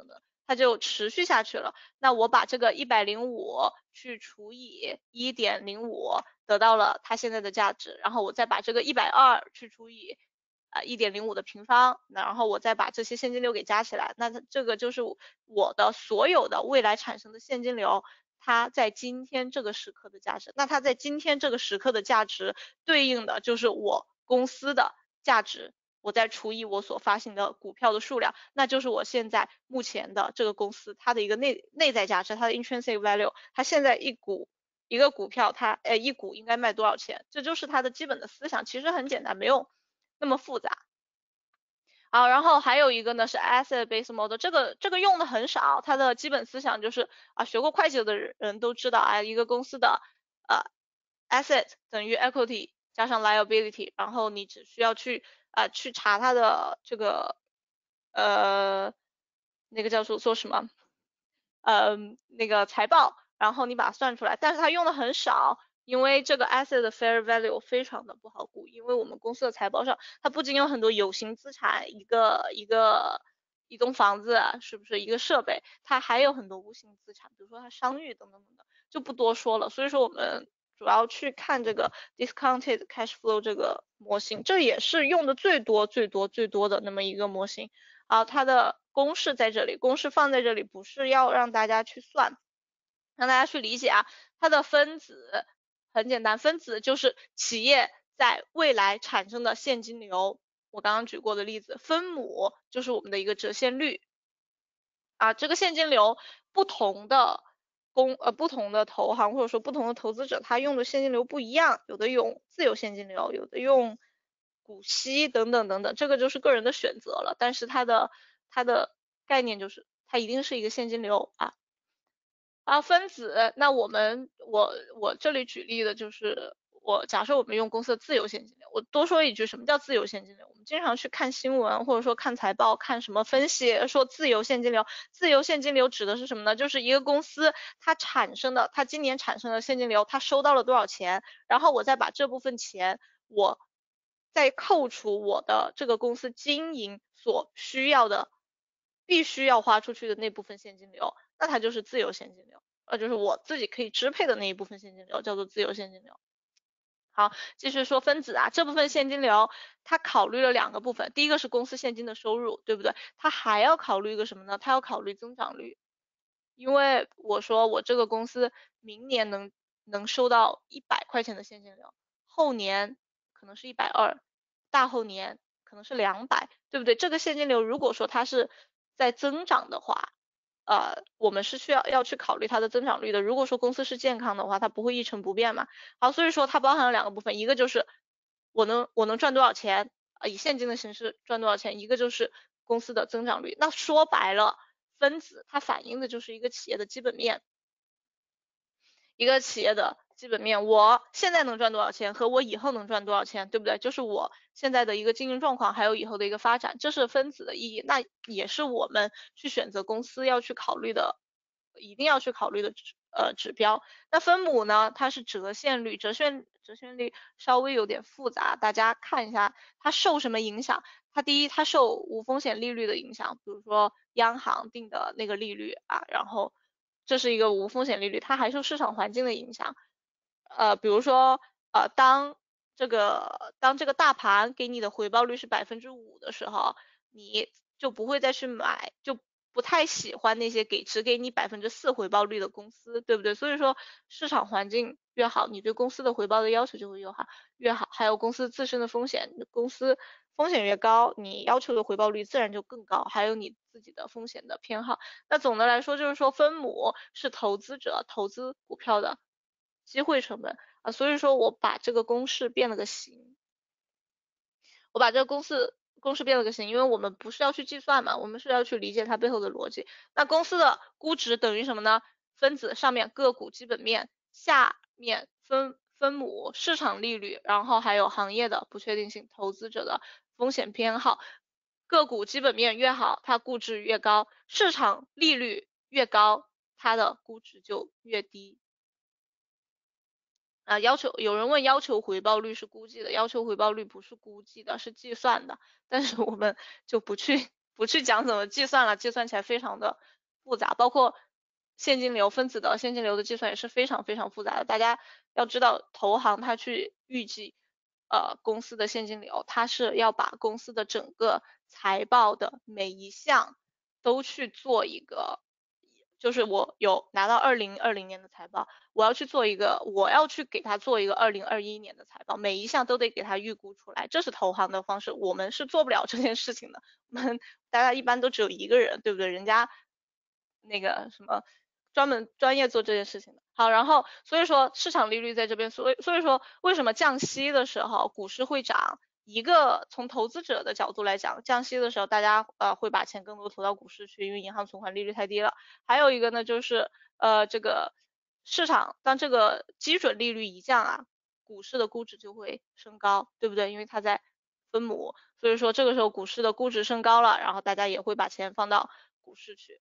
Speaker 1: 它就持续下去了。那我把这个一百零五去除以 一点零五，得到了它现在的价值，然后我再把这个一百二去除以呃 一点零五 的平方，然后我再把这些现金流给加起来，那它这个就是我的所有的未来产生的现金流，它在今天这个时刻的价值。那它在今天这个时刻的价值对应的就是我公司的价值，我再除以我所发行的股票的数量，那就是我现在目前的这个公司它的一个内内在价值，它的 intrinsic value， 它现在一股一个股票它呃一股应该卖多少钱，这就是它的基本的思想，其实很简单，没有那么复杂。好，然后还有一个呢是 asset based model， 这个这个用的很少，它的基本思想就是啊，学过会计的人都知道啊，一个公司的呃 asset 等于 equity 加上 liability， 然后你只需要去啊、呃、去查它的这个呃那个叫做说什么呃那个财报，然后你把它算出来，但是它用的很少。因为这个 asset 的 fair value 非常的不好估，因为我们公司的财报上，它不仅有很多有形资产，一个一个一栋房子，是不是一个设备，它还有很多无形资产，比如说它商誉等等等等，就不多说了。所以说我们主要去看这个 discounted cash flow 这个模型，这也是用的最多最多最多的那么一个模型啊。它的公式在这里，公式放在这里，不是要让大家去算，让大家去理解啊。它的分子很简单，分子就是企业在未来产生的现金流，我刚刚举过的例子，分母就是我们的一个折现率啊。这个现金流不同的公呃不同的投行或者说不同的投资者，他用的现金流不一样，有的用自由现金流，有的用股息等等等等，这个就是个人的选择了。但是它的它的概念就是它一定是一个现金流啊。啊，分子，那我们我我这里举例的就是我假设我们用公司的自由现金流，我多说一句，什么叫自由现金流？我们经常去看新闻或者说看财报，看什么分析说自由现金流，自由现金流指的是什么呢？就是一个公司它产生的，它今年产生的现金流，它收到了多少钱，然后我再把这部分钱我再扣除我的这个公司经营所需要的必须要花出去的那部分现金流。那它就是自由现金流，呃，就是我自己可以支配的那一部分现金流，叫做自由现金流。好，继续说分子啊，这部分现金流它考虑了两个部分，第一个是公司现金的收入，对不对？它还要考虑一个什么呢？它要考虑增长率，因为我说我这个公司明年能能收到一百块钱的现金流，后年可能是一百二，大后年可能是两百，对不对？这个现金流如果说它是在增长的话，呃，我们是需要要去考虑它的增长率的。如果说公司是健康的话，它不会一成不变嘛。好，所以说它包含了两个部分，一个就是我能我能赚多少钱，啊，以现金的形式赚多少钱，一个就是公司的增长率。那说白了，分子它反映的就是一个企业的基本面，一个企业的基本面，我现在能赚多少钱和我以后能赚多少钱，对不对？就是我现在的一个经营状况，还有以后的一个发展，这是分子的意义，那也是我们去选择公司要去考虑的，一定要去考虑的指呃指标。那分母呢，它是折现率，折现折现率稍微有点复杂，大家看一下它受什么影响。它第一，它受无风险利率的影响，比如说央行定的那个利率啊，然后这是一个无风险利率，它还受市场环境的影响。呃，比如说呃，当这个当这个大盘给你的回报率是百分之五的时候，你就不会再去买，就不太喜欢那些给只给你百分之四回报率的公司，对不对？所以说市场环境越好，你对公司的回报的要求就会越好越好，还有公司自身的风险，公司风险越高，你要求的回报率自然就更高，还有你自己的风险的偏好。那总的来说就是说，分母是投资者投资股票的机会成本啊，所以说我把这个公式变了个形，我把这个公式公式变了个形，因为我们不是要去计算嘛，我们是要去理解它背后的逻辑。那公司的估值等于什么呢？分子上面个股基本面，下面分分母市场利率，然后还有行业的不确定性，投资者的风险偏好。个股基本面越好，它估值越高；市场利率越高，它的估值就越低。啊，要求有人问要求回报率是估计的，要求回报率不是估计的，是计算的。但是我们就不去不去讲怎么计算了，计算起来非常的复杂，包括现金流分子的现金流的计算也是非常非常复杂的。大家要知道，投行它去预计呃公司的现金流，它是要把公司的整个财报的每一项都去做一个，就是我有拿到二零二零年的财报，我要去做一个，我要去给他做一个二零二一年的财报，每一项都得给他预估出来，这是投行的方式，我们是做不了这件事情的。我们大家一般都只有一个人，对不对？人家那个什么专门专业做这件事情的。好，然后所以说市场利率在这边，所以所以说为什么降息的时候股市会涨？一个从投资者的角度来讲，降息的时候大家呃会把钱更多投到股市去，因为银行存款利率太低了。还有一个呢就是呃这个市场当这个基准利率一降啊，股市的估值就会升高，对不对？因为它在分母，所以说这个时候股市的估值升高了，然后大家也会把钱放到股市去。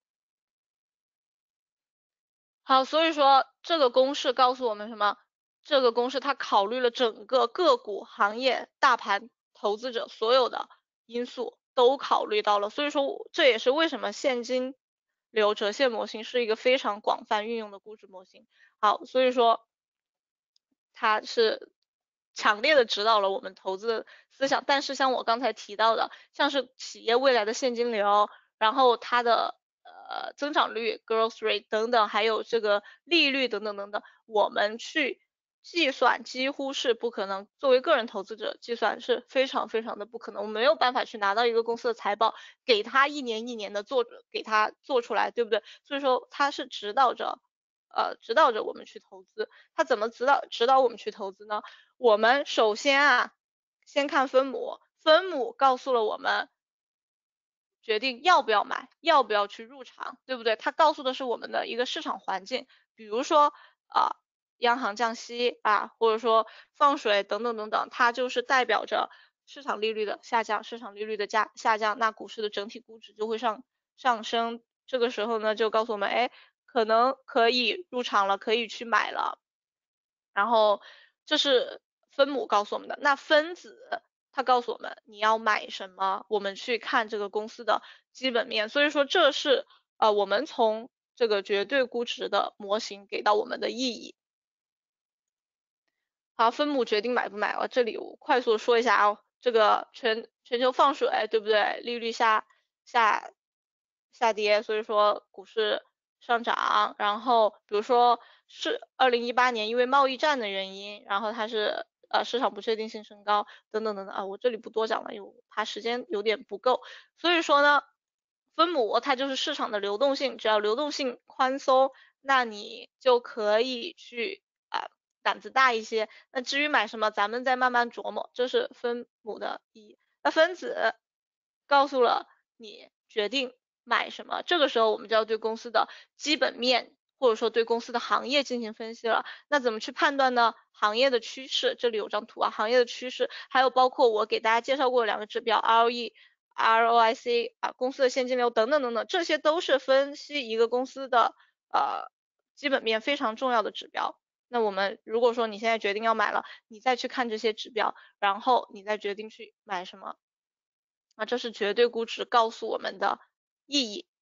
Speaker 1: 好，所以说这个公式告诉我们什么？这个公式它考虑了整个个股、行业、大盘、投资者所有的因素都考虑到了，所以说这也是为什么现金流折现模型是一个非常广泛运用的估值模型。好，所以说它是强烈的指导了我们投资的思想。但是像我刚才提到的，像是企业未来的现金流，然后它的呃增长率 growth rate 等等，还有这个利率等等等等，我们去计算几乎是不可能。作为个人投资者计算是非常非常的不可能，我没有办法去拿到一个公司的财报，给他一年一年的做，给他做出来，对不对？所以说它是指导着。呃，指导着我们去投资，它怎么指导指导我们去投资呢？我们首先啊，先看分母，分母告诉了我们决定要不要买，要不要去入场，对不对？它告诉的是我们的一个市场环境，比如说啊、呃，央行降息啊，或者说放水等等等等，它就是代表着市场利率的下降，市场利率的加下降，那股市的整体估值就会上上升。这个时候呢，就告诉我们，哎，可能可以入场了，可以去买了。然后这是分母告诉我们的，那分子它告诉我们你要买什么，我们去看这个公司的基本面。所以说这是呃我们从这个绝对估值的模型给到我们的意义。好，分母决定买不买，我这里我快速说一下啊，这个全全球放水，对不对？利率下下下跌，所以说股市上涨。然后比如说是二零一八年因为贸易战的原因，然后它是呃市场不确定性升高等等等等啊，我这里不多讲了，因为我怕时间有点不够。所以说呢，分母它就是市场的流动性，只要流动性宽松，那你就可以去啊。胆子大一些。那至于买什么，咱们再慢慢琢磨。这是分母的意义。那分子告诉了你决定买什么，这个时候我们就要对公司的基本面或者说对公司的行业进行分析了。那怎么去判断呢？行业的趋势，这里有张图啊，行业的趋势，还有包括我给大家介绍过两个指标 R O E。R O I C 啊，公司的现金流等等等等，这些都是分析一个公司的呃基本面非常重要的指标。那我们如果说你现在决定要买了，你再去看这些指标，然后你再决定去买什么，啊，这是绝对估值告诉我们的意义。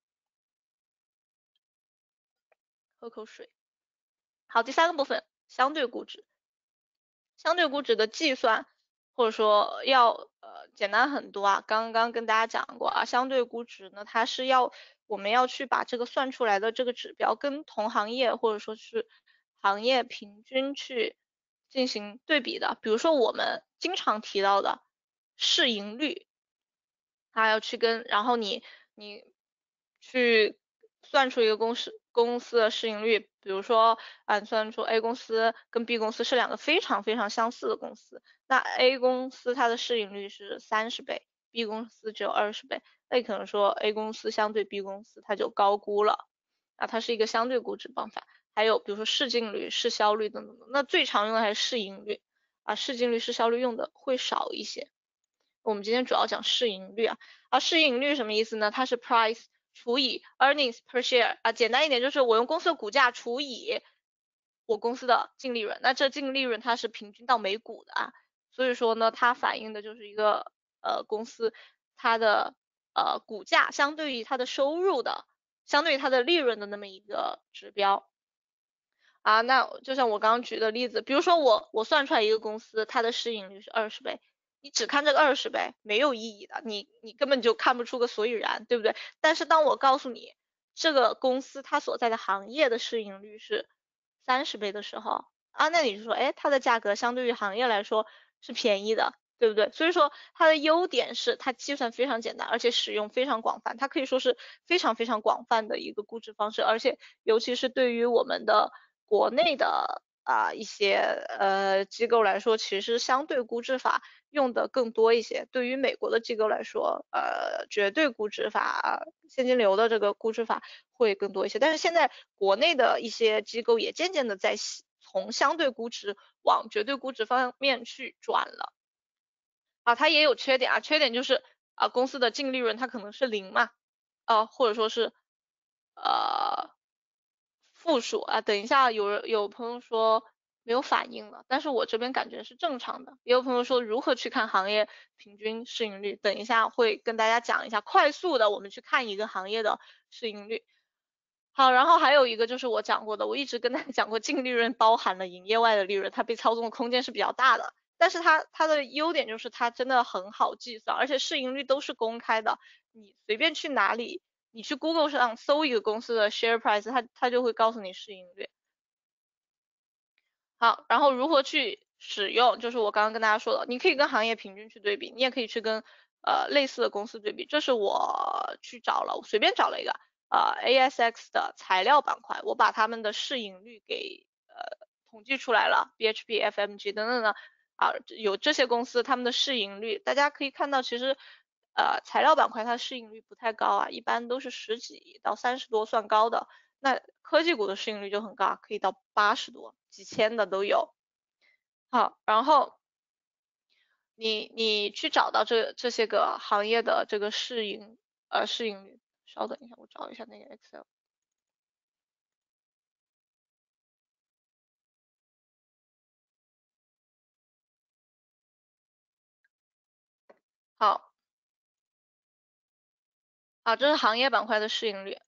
Speaker 1: 喝口水。好，第三个部分，相对估值。相对估值的计算，或者说要呃简单很多啊。刚刚跟大家讲过啊，相对估值呢，它是要我们要去把这个算出来的这个指标跟同行业或者说是行业平均去进行对比的。比如说我们经常提到的市盈率，它要去跟，然后你你去算出一个公司公司的市盈率，比如说啊，你算出 A 公司跟 B 公司是两个非常非常相似的公司，那 A 公司它的市盈率是三十倍，B 公司只有二十倍，那你可能说 A 公司相对 B 公司它就高估了，啊，它是一个相对估值方法。还有比如说市净率、市销率等等，那最常用的还是市盈率啊，市净率、市销率用的会少一些。我们今天主要讲市盈率啊，而市盈率什么意思呢？它是 price 除以 earnings per share 啊，简单一点就是我用公司的股价除以我公司的净利润，那这净利润它是平均到每股的啊，所以说呢，它反映的就是一个呃公司它的呃股价相对于它的收入的相对于它的利润的那么一个指标。啊，那就像我刚刚举的例子，比如说我我算出来一个公司它的市盈率是二十倍，你只看这个二十倍没有意义的，你你根本就看不出个所以然，对不对？但是当我告诉你这个公司它所在的行业的市盈率是三十倍的时候，啊，那你就说，哎，它的价格相对于行业来说是便宜的，对不对？所以说它的优点是它计算非常简单，而且使用非常广泛，它可以说是非常非常广泛的一个估值方式，而且尤其是对于我们的国内的啊、一些呃机构来说，其实相对估值法用的更多一些。对于美国的机构来说，呃，绝对估值法、现金流的这个估值法会更多一些。但是现在国内的一些机构也渐渐的在从相对估值往绝对估值方面去转了。啊，它也有缺点啊，缺点就是啊，公司的净利润它可能是零嘛，啊，或者说是呃负数啊。等一下，有人有朋友说没有反应了，但是我这边感觉是正常的。也有朋友说如何去看行业平均市盈率，等一下会跟大家讲一下，快速的我们去看一个行业的市盈率。好，然后还有一个就是我讲过的，我一直跟大家讲过，净利润包含了营业外的利润，它被操纵的空间是比较大的。但是它它的优点就是它真的很好计算，而且市盈率都是公开的，你随便去哪里，你去 Google 上搜一个公司的 share price，它它就会告诉你市盈率。好，然后如何去使用，就是我刚刚跟大家说的，你可以跟行业平均去对比，你也可以去跟呃类似的公司对比。这是我去找了，我随便找了一个呃 A S X 的材料板块，我把他们的市盈率给呃统计出来了，B H P、F M G 等等的啊，有这些公司他们的市盈率，大家可以看到，其实呃材料板块它市盈率不太高啊，一般都是十几到三十多算高的。那科技股的市盈率就很高，可以到八十多、几千的都有。好，然后你你去找到这这些个行业的这个市盈呃市盈率，稍等一下，我找一下那个 Excel。好，好，这是行业板块的市盈率，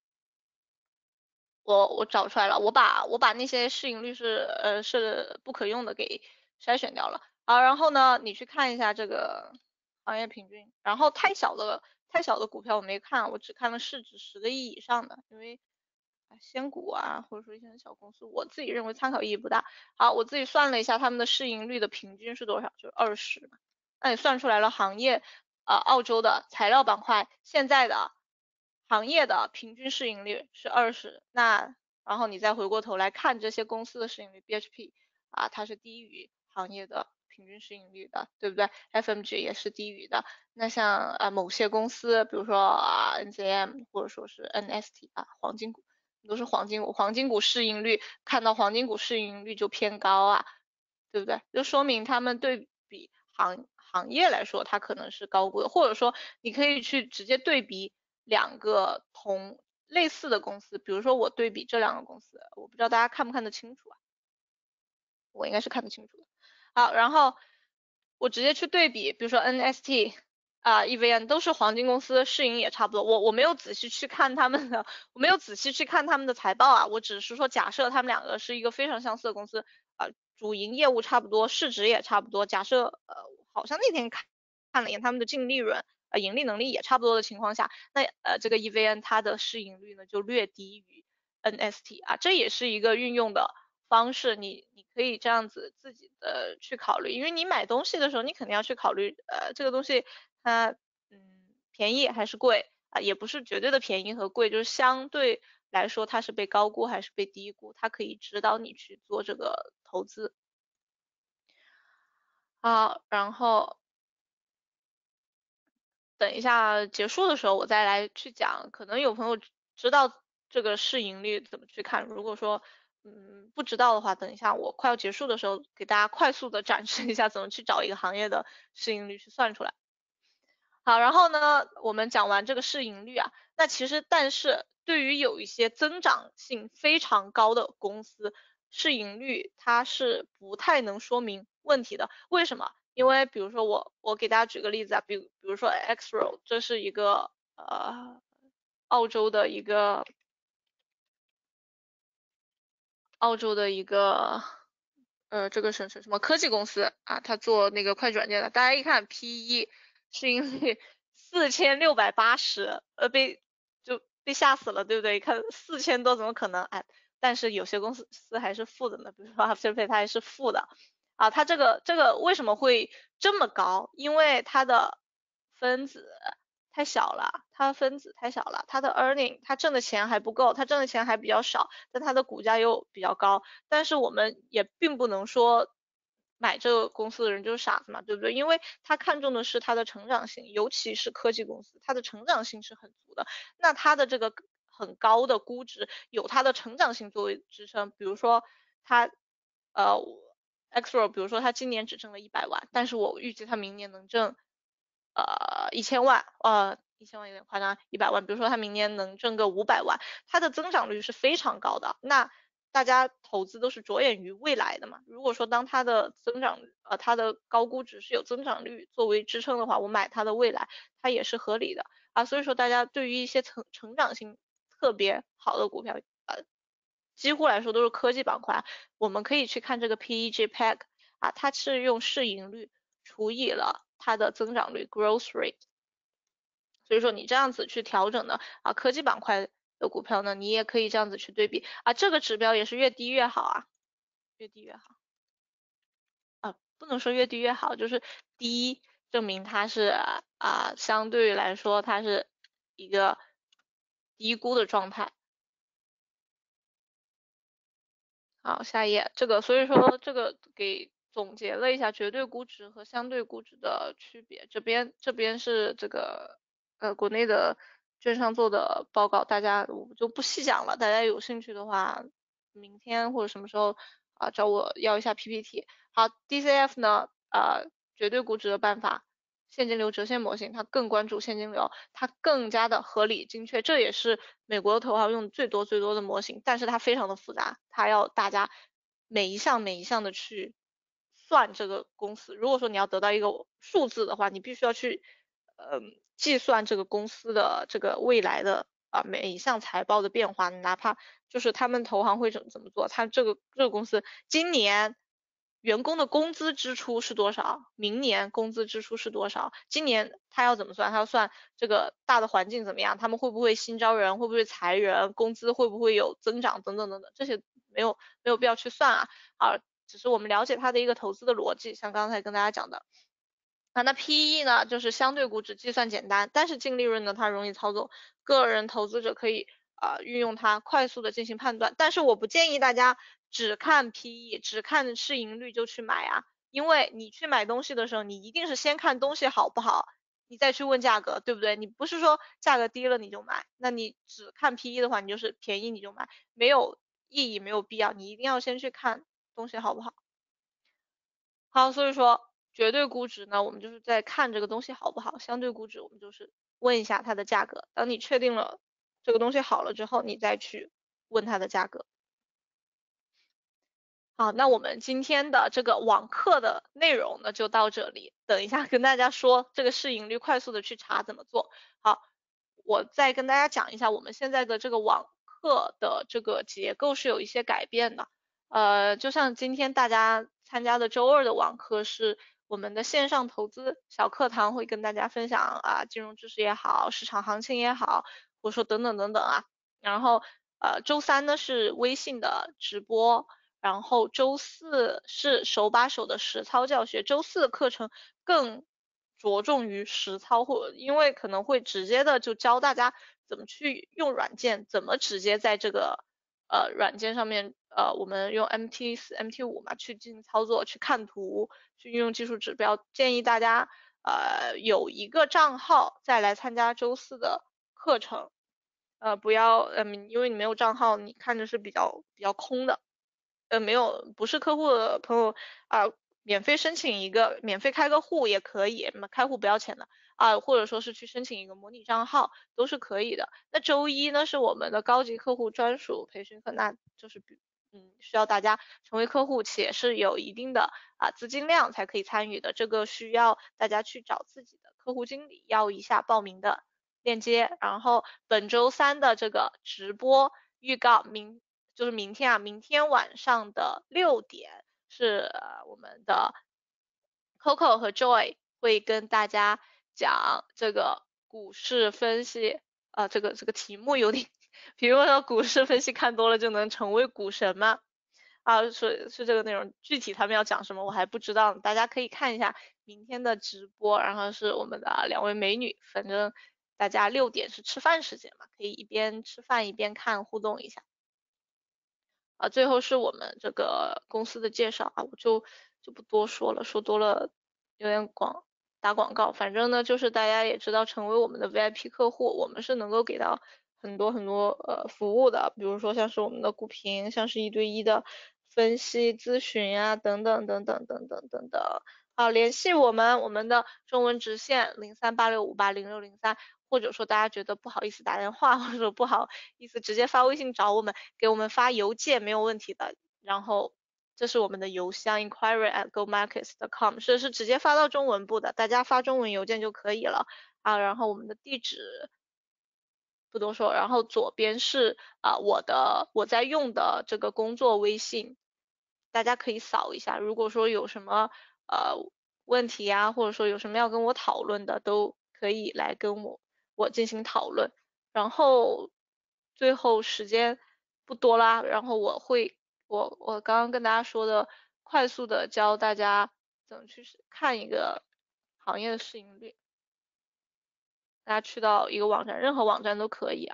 Speaker 1: 我我找出来了，我把我把那些市盈率是呃是不可用的给筛选掉了。好，然后呢，你去看一下这个行业平均，然后太小的太小的股票我没看，我只看了市值十个亿以上的，因为啊仙股啊或者说一些小公司，我自己认为参考意义不大。好，我自己算了一下他们的市盈率的平均是多少，就是二十嘛，那你算出来了行业呃澳洲的材料板块现在的行业的平均市盈率是二十，那然后你再回过头来看这些公司的市盈率，B H P 啊它是低于行业的平均市盈率的，对不对？F M G 也是低于的。那像啊某些公司，比如说啊 N Z M 或者说是 N S T 啊黄金股，都是黄金股，黄金股市盈率看到黄金股市盈率就偏高啊，对不对？就说明他们对比行行业来说，它可能是高估的，或者说你可以去直接对比两个同类似的公司，比如说我对比这两个公司，我不知道大家看不看得清楚啊？我应该是看得清楚的。好，然后我直接去对比，比如说 N S T 啊、E V N 都是黄金公司，市盈也差不多。我我没有仔细去看他们的，我没有仔细去看他们的财报啊，我只是说假设他们两个是一个非常相似的公司，啊、主营业务差不多，市值也差不多。假设呃，好像那天看看了一眼他们的净利润。呃，盈利能力也差不多的情况下，那呃这个 E V N 它的市盈率呢就略低于 N S T 啊，这也是一个运用的方式，你你可以这样子自己的去考虑，因为你买东西的时候，你肯定要去考虑，呃，这个东西它嗯便宜还是贵啊，也不是绝对的便宜和贵，就是相对来说它是被高估还是被低估，它可以指导你去做这个投资。好，然后等一下结束的时候我再来去讲，可能有朋友知道这个市盈率怎么去看，如果说嗯不知道的话，等一下我快要结束的时候给大家快速的展示一下怎么去找一个行业的市盈率去算出来。好，然后呢，我们讲完这个市盈率啊，那其实但是对于有一些增长性非常高的公司，市盈率它是不太能说明问题的。为什么？因为比如说我我给大家举个例子啊，比比如说 X-Road，这是一个呃澳洲的一个澳洲的一个呃这个是是什么科技公司啊，它做那个快捷软件的，大家一看 P E 市盈率四千六百八十，呃被就被吓死了，对不对？看四千多怎么可能？哎，但是有些公司还是负的呢，比如说 Afterpay 它还是负的啊，它这个这个为什么会这么高？因为它的分子太小了，它的分子太小了，它的 earning 它挣的钱还不够，它挣的钱还比较少，但它的股价又比较高。但是我们也并不能说买这个公司的人就是傻子嘛，对不对？因为他看重的是它的成长性，尤其是科技公司，它的成长性是很足的。那它的这个很高的估值有它的成长性作为支撑，比如说它呃 X R O， 比如说它今年只挣了一百万，但是我预计它明年能挣呃一千万，呃一千万有点夸张，一百万，比如说它明年能挣个五百万，它的增长率是非常高的。那大家投资都是着眼于未来的嘛，如果说当它的增长呃它的高估值是有增长率作为支撑的话，我买它的未来它也是合理的啊。所以说大家对于一些成成长性特别好的股票，呃几乎来说都是科技板块，我们可以去看这个 P E G P E G 啊，它是用市盈率除以了它的增长率 growth rate，所以说你这样子去调整的啊，科技板块的股票呢，你也可以这样子去对比啊，这个指标也是越低越好啊，越低越好啊，不能说越低越好，就是低证明它是啊相对于来说它是一个低估的状态。好，下一页，这个所以说这个给总结了一下绝对估值和相对估值的区别。这边这边是这个呃国内的券商做的报告，大家我就不细讲了。大家有兴趣的话，明天或者什么时候啊找我要一下 P P T。好，D C F 呢，呃绝对估值的办法。现金流折现模型，它更关注现金流，它更加的合理精确，这也是美国的投行用最多最多的模型，但是它非常的复杂，它要大家每一项每一项的去算这个公司。如果说你要得到一个数字的话，你必须要去呃计算这个公司的这个未来的啊、每一项财报的变化，哪怕就是他们投行会怎么怎么做，它这个这个公司今年员工的工资支出是多少？明年工资支出是多少？今年他要怎么算？他要算这个大的环境怎么样？他们会不会新招人？会不会裁人？工资会不会有增长？等等等等，这些没有没有必要去算啊。啊，只是我们了解它的一个投资的逻辑，像刚才跟大家讲的。啊，那 P E 呢，就是相对估值计算简单，但是净利润呢，它容易操作，个人投资者可以啊、呃运用它快速的进行判断，但是我不建议大家只看 P E，只看市盈率就去买啊，因为你去买东西的时候，你一定是先看东西好不好，你再去问价格，对不对？你不是说价格低了你就买，那你只看 P E 的话，你就是便宜你就买，没有意义，没有必要，你一定要先去看东西好不好。好，所以说绝对估值呢，我们就是在看这个东西好不好；相对估值，我们就是问一下它的价格。当你确定了这个东西好了之后，你再去问它的价格。好，那我们今天的这个网课的内容呢就到这里。等一下跟大家说这个市盈率快速的去查怎么做。好，我再跟大家讲一下我们现在的这个网课的这个结构是有一些改变的。呃，就像今天大家参加的周二的网课是我们的线上投资小课堂，会跟大家分享啊金融知识也好，市场行情也好，或者说等等等等啊。然后呃周三呢是微信的直播。然后周四是手把手的实操教学，周四的课程更着重于实操，或因为可能会直接的就教大家怎么去用软件，怎么直接在这个呃软件上面呃我们用 M T 四、M T 五嘛去进行操作，去看图，去运用技术指标，建议大家呃有一个账号再来参加周四的课程，呃不要嗯因为你没有账号，你看着是比较比较空的。呃，没有，不是客户的朋友啊、免费申请一个，免费开个户也可以，那么开户不要钱的啊、或者说是去申请一个模拟账号都是可以的。那周一呢是我们的高级客户专属培训课，那就是比嗯需要大家成为客户且是有一定的啊、资金量才可以参与的，这个需要大家去找自己的客户经理要一下报名的链接，然后本周三的这个直播预告，明就是明天啊，明天晚上的六点是呃我们的 Coco 和 Joy 会跟大家讲这个股市分析，呃，这个这个题目有点，比如说股市分析看多了就能成为股神吗？啊，是是这个内容，具体他们要讲什么我还不知道呢，大家可以看一下明天的直播，然后是我们的两位美女，反正大家六点是吃饭时间嘛，可以一边吃饭一边看，互动一下。啊，最后是我们这个公司的介绍啊，我就就不多说了，说多了有点广打广告。反正呢，就是大家也知道，成为我们的 V I P 客户，我们是能够给到很多很多呃服务的，比如说像是我们的股评，像是一对一的分析咨询呀、等等等等等等等等。好，联系我们，我们的中文直线零三八六五八零六零三，或者说大家觉得不好意思打电话，或者说不好意思直接发微信找我们，给我们发邮件没有问题的。然后这是我们的邮箱 inquiry at gomarkets dot com，是是直接发到中文部的，大家发中文邮件就可以了啊。然后我们的地址不多说，然后左边是啊我的我在用的这个工作微信，大家可以扫一下。如果说有什么呃问题呀，或者说有什么要跟我讨论的，都可以来跟我我进行讨论。然后最后时间不多啦，然后我会我我刚刚跟大家说的，快速的教大家怎么去看一个行业的市盈率。大家去到一个网站，任何网站都可以啊。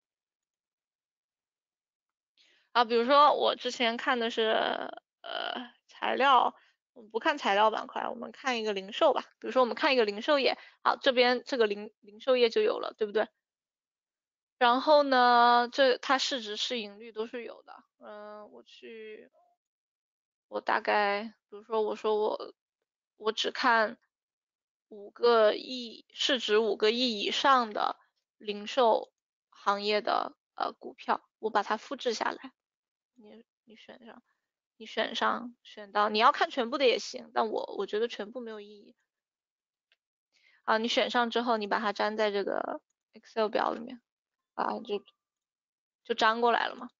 Speaker 1: 啊，比如说我之前看的是呃材料，我们不看材料板块，我们看一个零售吧。比如说我们看一个零售业，好，这边这个零零售业就有了，对不对？然后呢，这它市值市盈率都是有的。嗯，我去，我大概，比如说我说我我只看五个亿市值五个亿以上的零售行业的呃股票，我把它复制下来。你你选上，你选上，选到，你要看全部的也行，但我我觉得全部没有意义。啊，你选上之后，你把它粘在这个 Excel 表里面，啊，就就粘过来了嘛。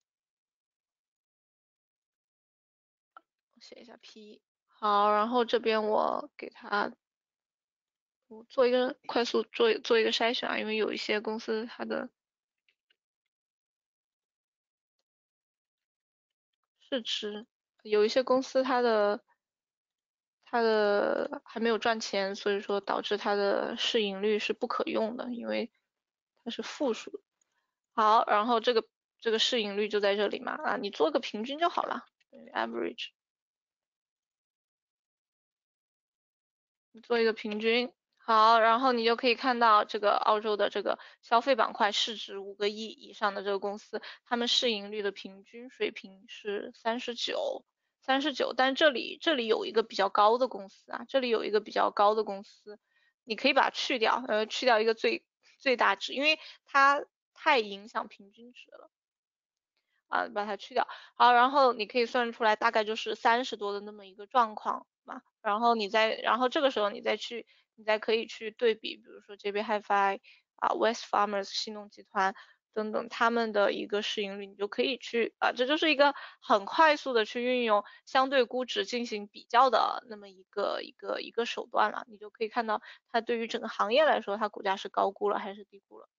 Speaker 1: 写一下 P，好，然后这边我给它，我做一个快速做做一个筛选啊，因为有一些公司它的市值，有一些公司它的它的还没有赚钱，所以说导致它的市盈率是不可用的，因为它是负数。好，然后这个这个市盈率就在这里嘛，啊，你做个平均就好了，等于 average，你做一个平均。好，然后你就可以看到这个澳洲的这个消费板块市值五个亿以上的这个公司，他们市盈率的平均水平是三十九，三十九。但这里这里有一个比较高的公司啊，这里有一个比较高的公司，你可以把它去掉，呃，去掉一个最最大值，因为它太影响平均值了。啊，把它去掉。好，然后你可以算出来大概就是三十多的那么一个状况嘛。然后你再，然后这个时候你再去，你再可以去对比，比如说 J B Hi-Fi 啊、West Farmers 信农集团等等他们的一个市盈率，你就可以去啊，这就是一个很快速的去运用相对估值进行比较的那么一个一个一个手段了。你就可以看到它对于整个行业来说，它股价是高估了还是低估了。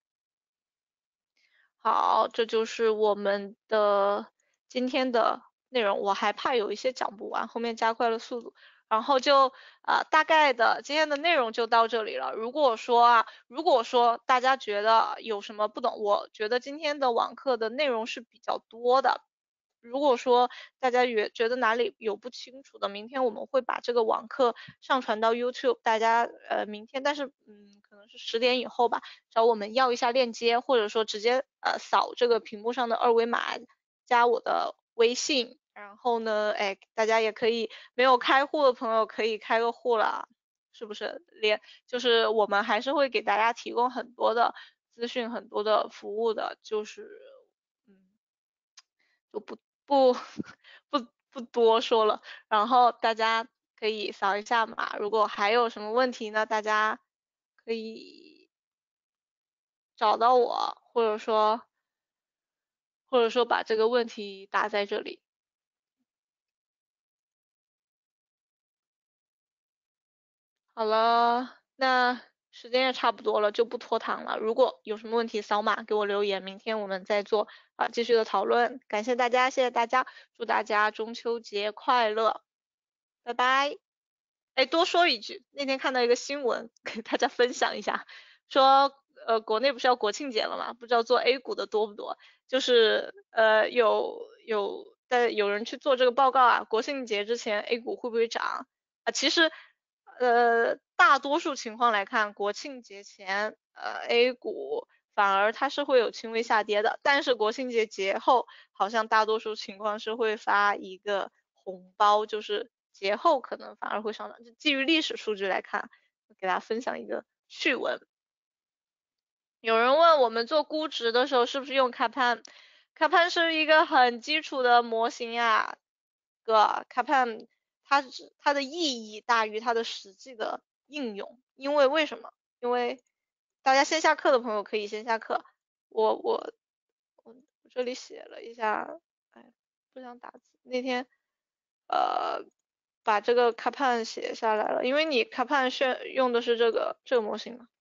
Speaker 1: 好，这就是我们的今天的内容。我还怕有一些讲不完，后面加快了速度，然后就呃大概的今天的内容就到这里了。如果说啊，如果说大家觉得有什么不懂，我觉得今天的网课的内容是比较多的。如果说大家觉觉得哪里有不清楚的，明天我们会把这个网课上传到 YouTube，大家呃明天，但是嗯可能是十点以后吧，找我们要一下链接，或者说直接呃扫这个屏幕上的二维码加我的微信，然后呢，哎大家也可以没有开户的朋友可以开个户了，是不是？连就是我们还是会给大家提供很多的资讯，很多的服务的，就是嗯。就不不不不多说了，然后大家可以扫一下码，如果还有什么问题呢，大家可以找到我，或者说或者说把这个问题打在这里。好了，那时间也差不多了，就不拖堂了。如果有什么问题，扫码给我留言，明天我们再做啊继续的讨论。感谢大家，谢谢大家，祝大家中秋节快乐，拜拜。哎，多说一句，那天看到一个新闻，给大家分享一下，说呃国内不是要国庆节了嘛，不知道做 A 股的多不多，就是呃有有在有人去做这个报告啊，国庆节之前 A 股会不会涨啊？其实呃大多数情况来看，国庆节前呃 A 股反而它是会有轻微下跌的，但是国庆节节后好像大多数情况是会发一个红包，就是节后可能反而会上涨。就基于历史数据来看，给大家分享一个趣闻。有人问我们做估值的时候是不是用开盘？开盘是一个很基础的模型呀，哥，开盘它是它的意义大于它的实际的应用，因为为什么？因为大家线下课的朋友可以线下课，我我我我这里写了一下，哎，不想打字，那天呃把这个开盘写下来了，因为你开盘选用的是这个这个模型嘛。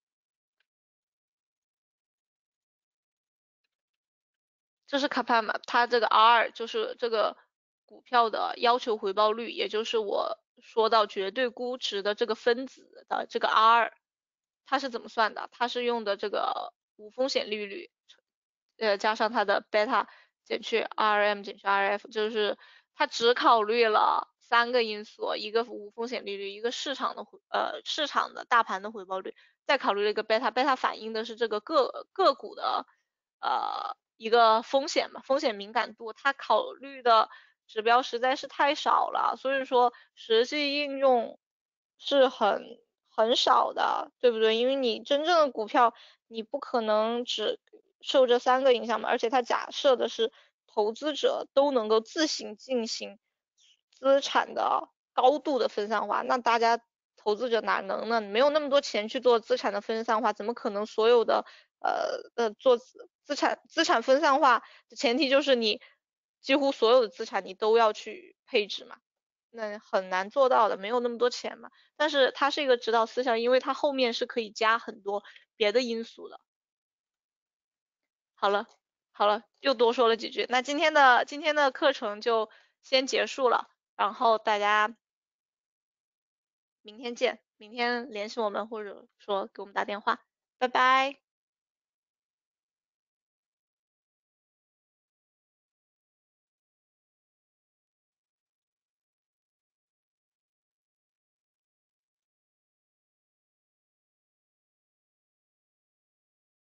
Speaker 1: 这是 CAPM 嘛，它这个 R 就是这个股票的要求回报率，也就是我说到绝对估值的这个分子的这个 R，它是怎么算的？它是用的这个无风险利率，呃，加上它的贝塔减去 R M 减去 R F，就是它只考虑了三个因素，一个无风险利率，一个市场的回呃市场的大盘的回报率，再考虑了一个贝塔，贝塔反映的是这个个个股的呃一个风险嘛，风险敏感度，它考虑的指标实在是太少了，所以说实际应用是很很少的，对不对？因为你真正的股票，你不可能只受这三个影响嘛，而且它假设的是投资者都能够自行进行资产的高度的分散化，那大家投资者哪能呢？没有那么多钱去做资产的分散化，怎么可能所有的呃呃做资资产资产分散化的前提就是你几乎所有的资产你都要去配置嘛，那很难做到的，没有那么多钱嘛。但是它是一个指导思想，因为它后面是可以加很多别的因素的。好了，好了，又多说了几句。那今天的今天的课程就先结束了，然后大家明天见，明天联系我们或者说给我们打电话，拜拜。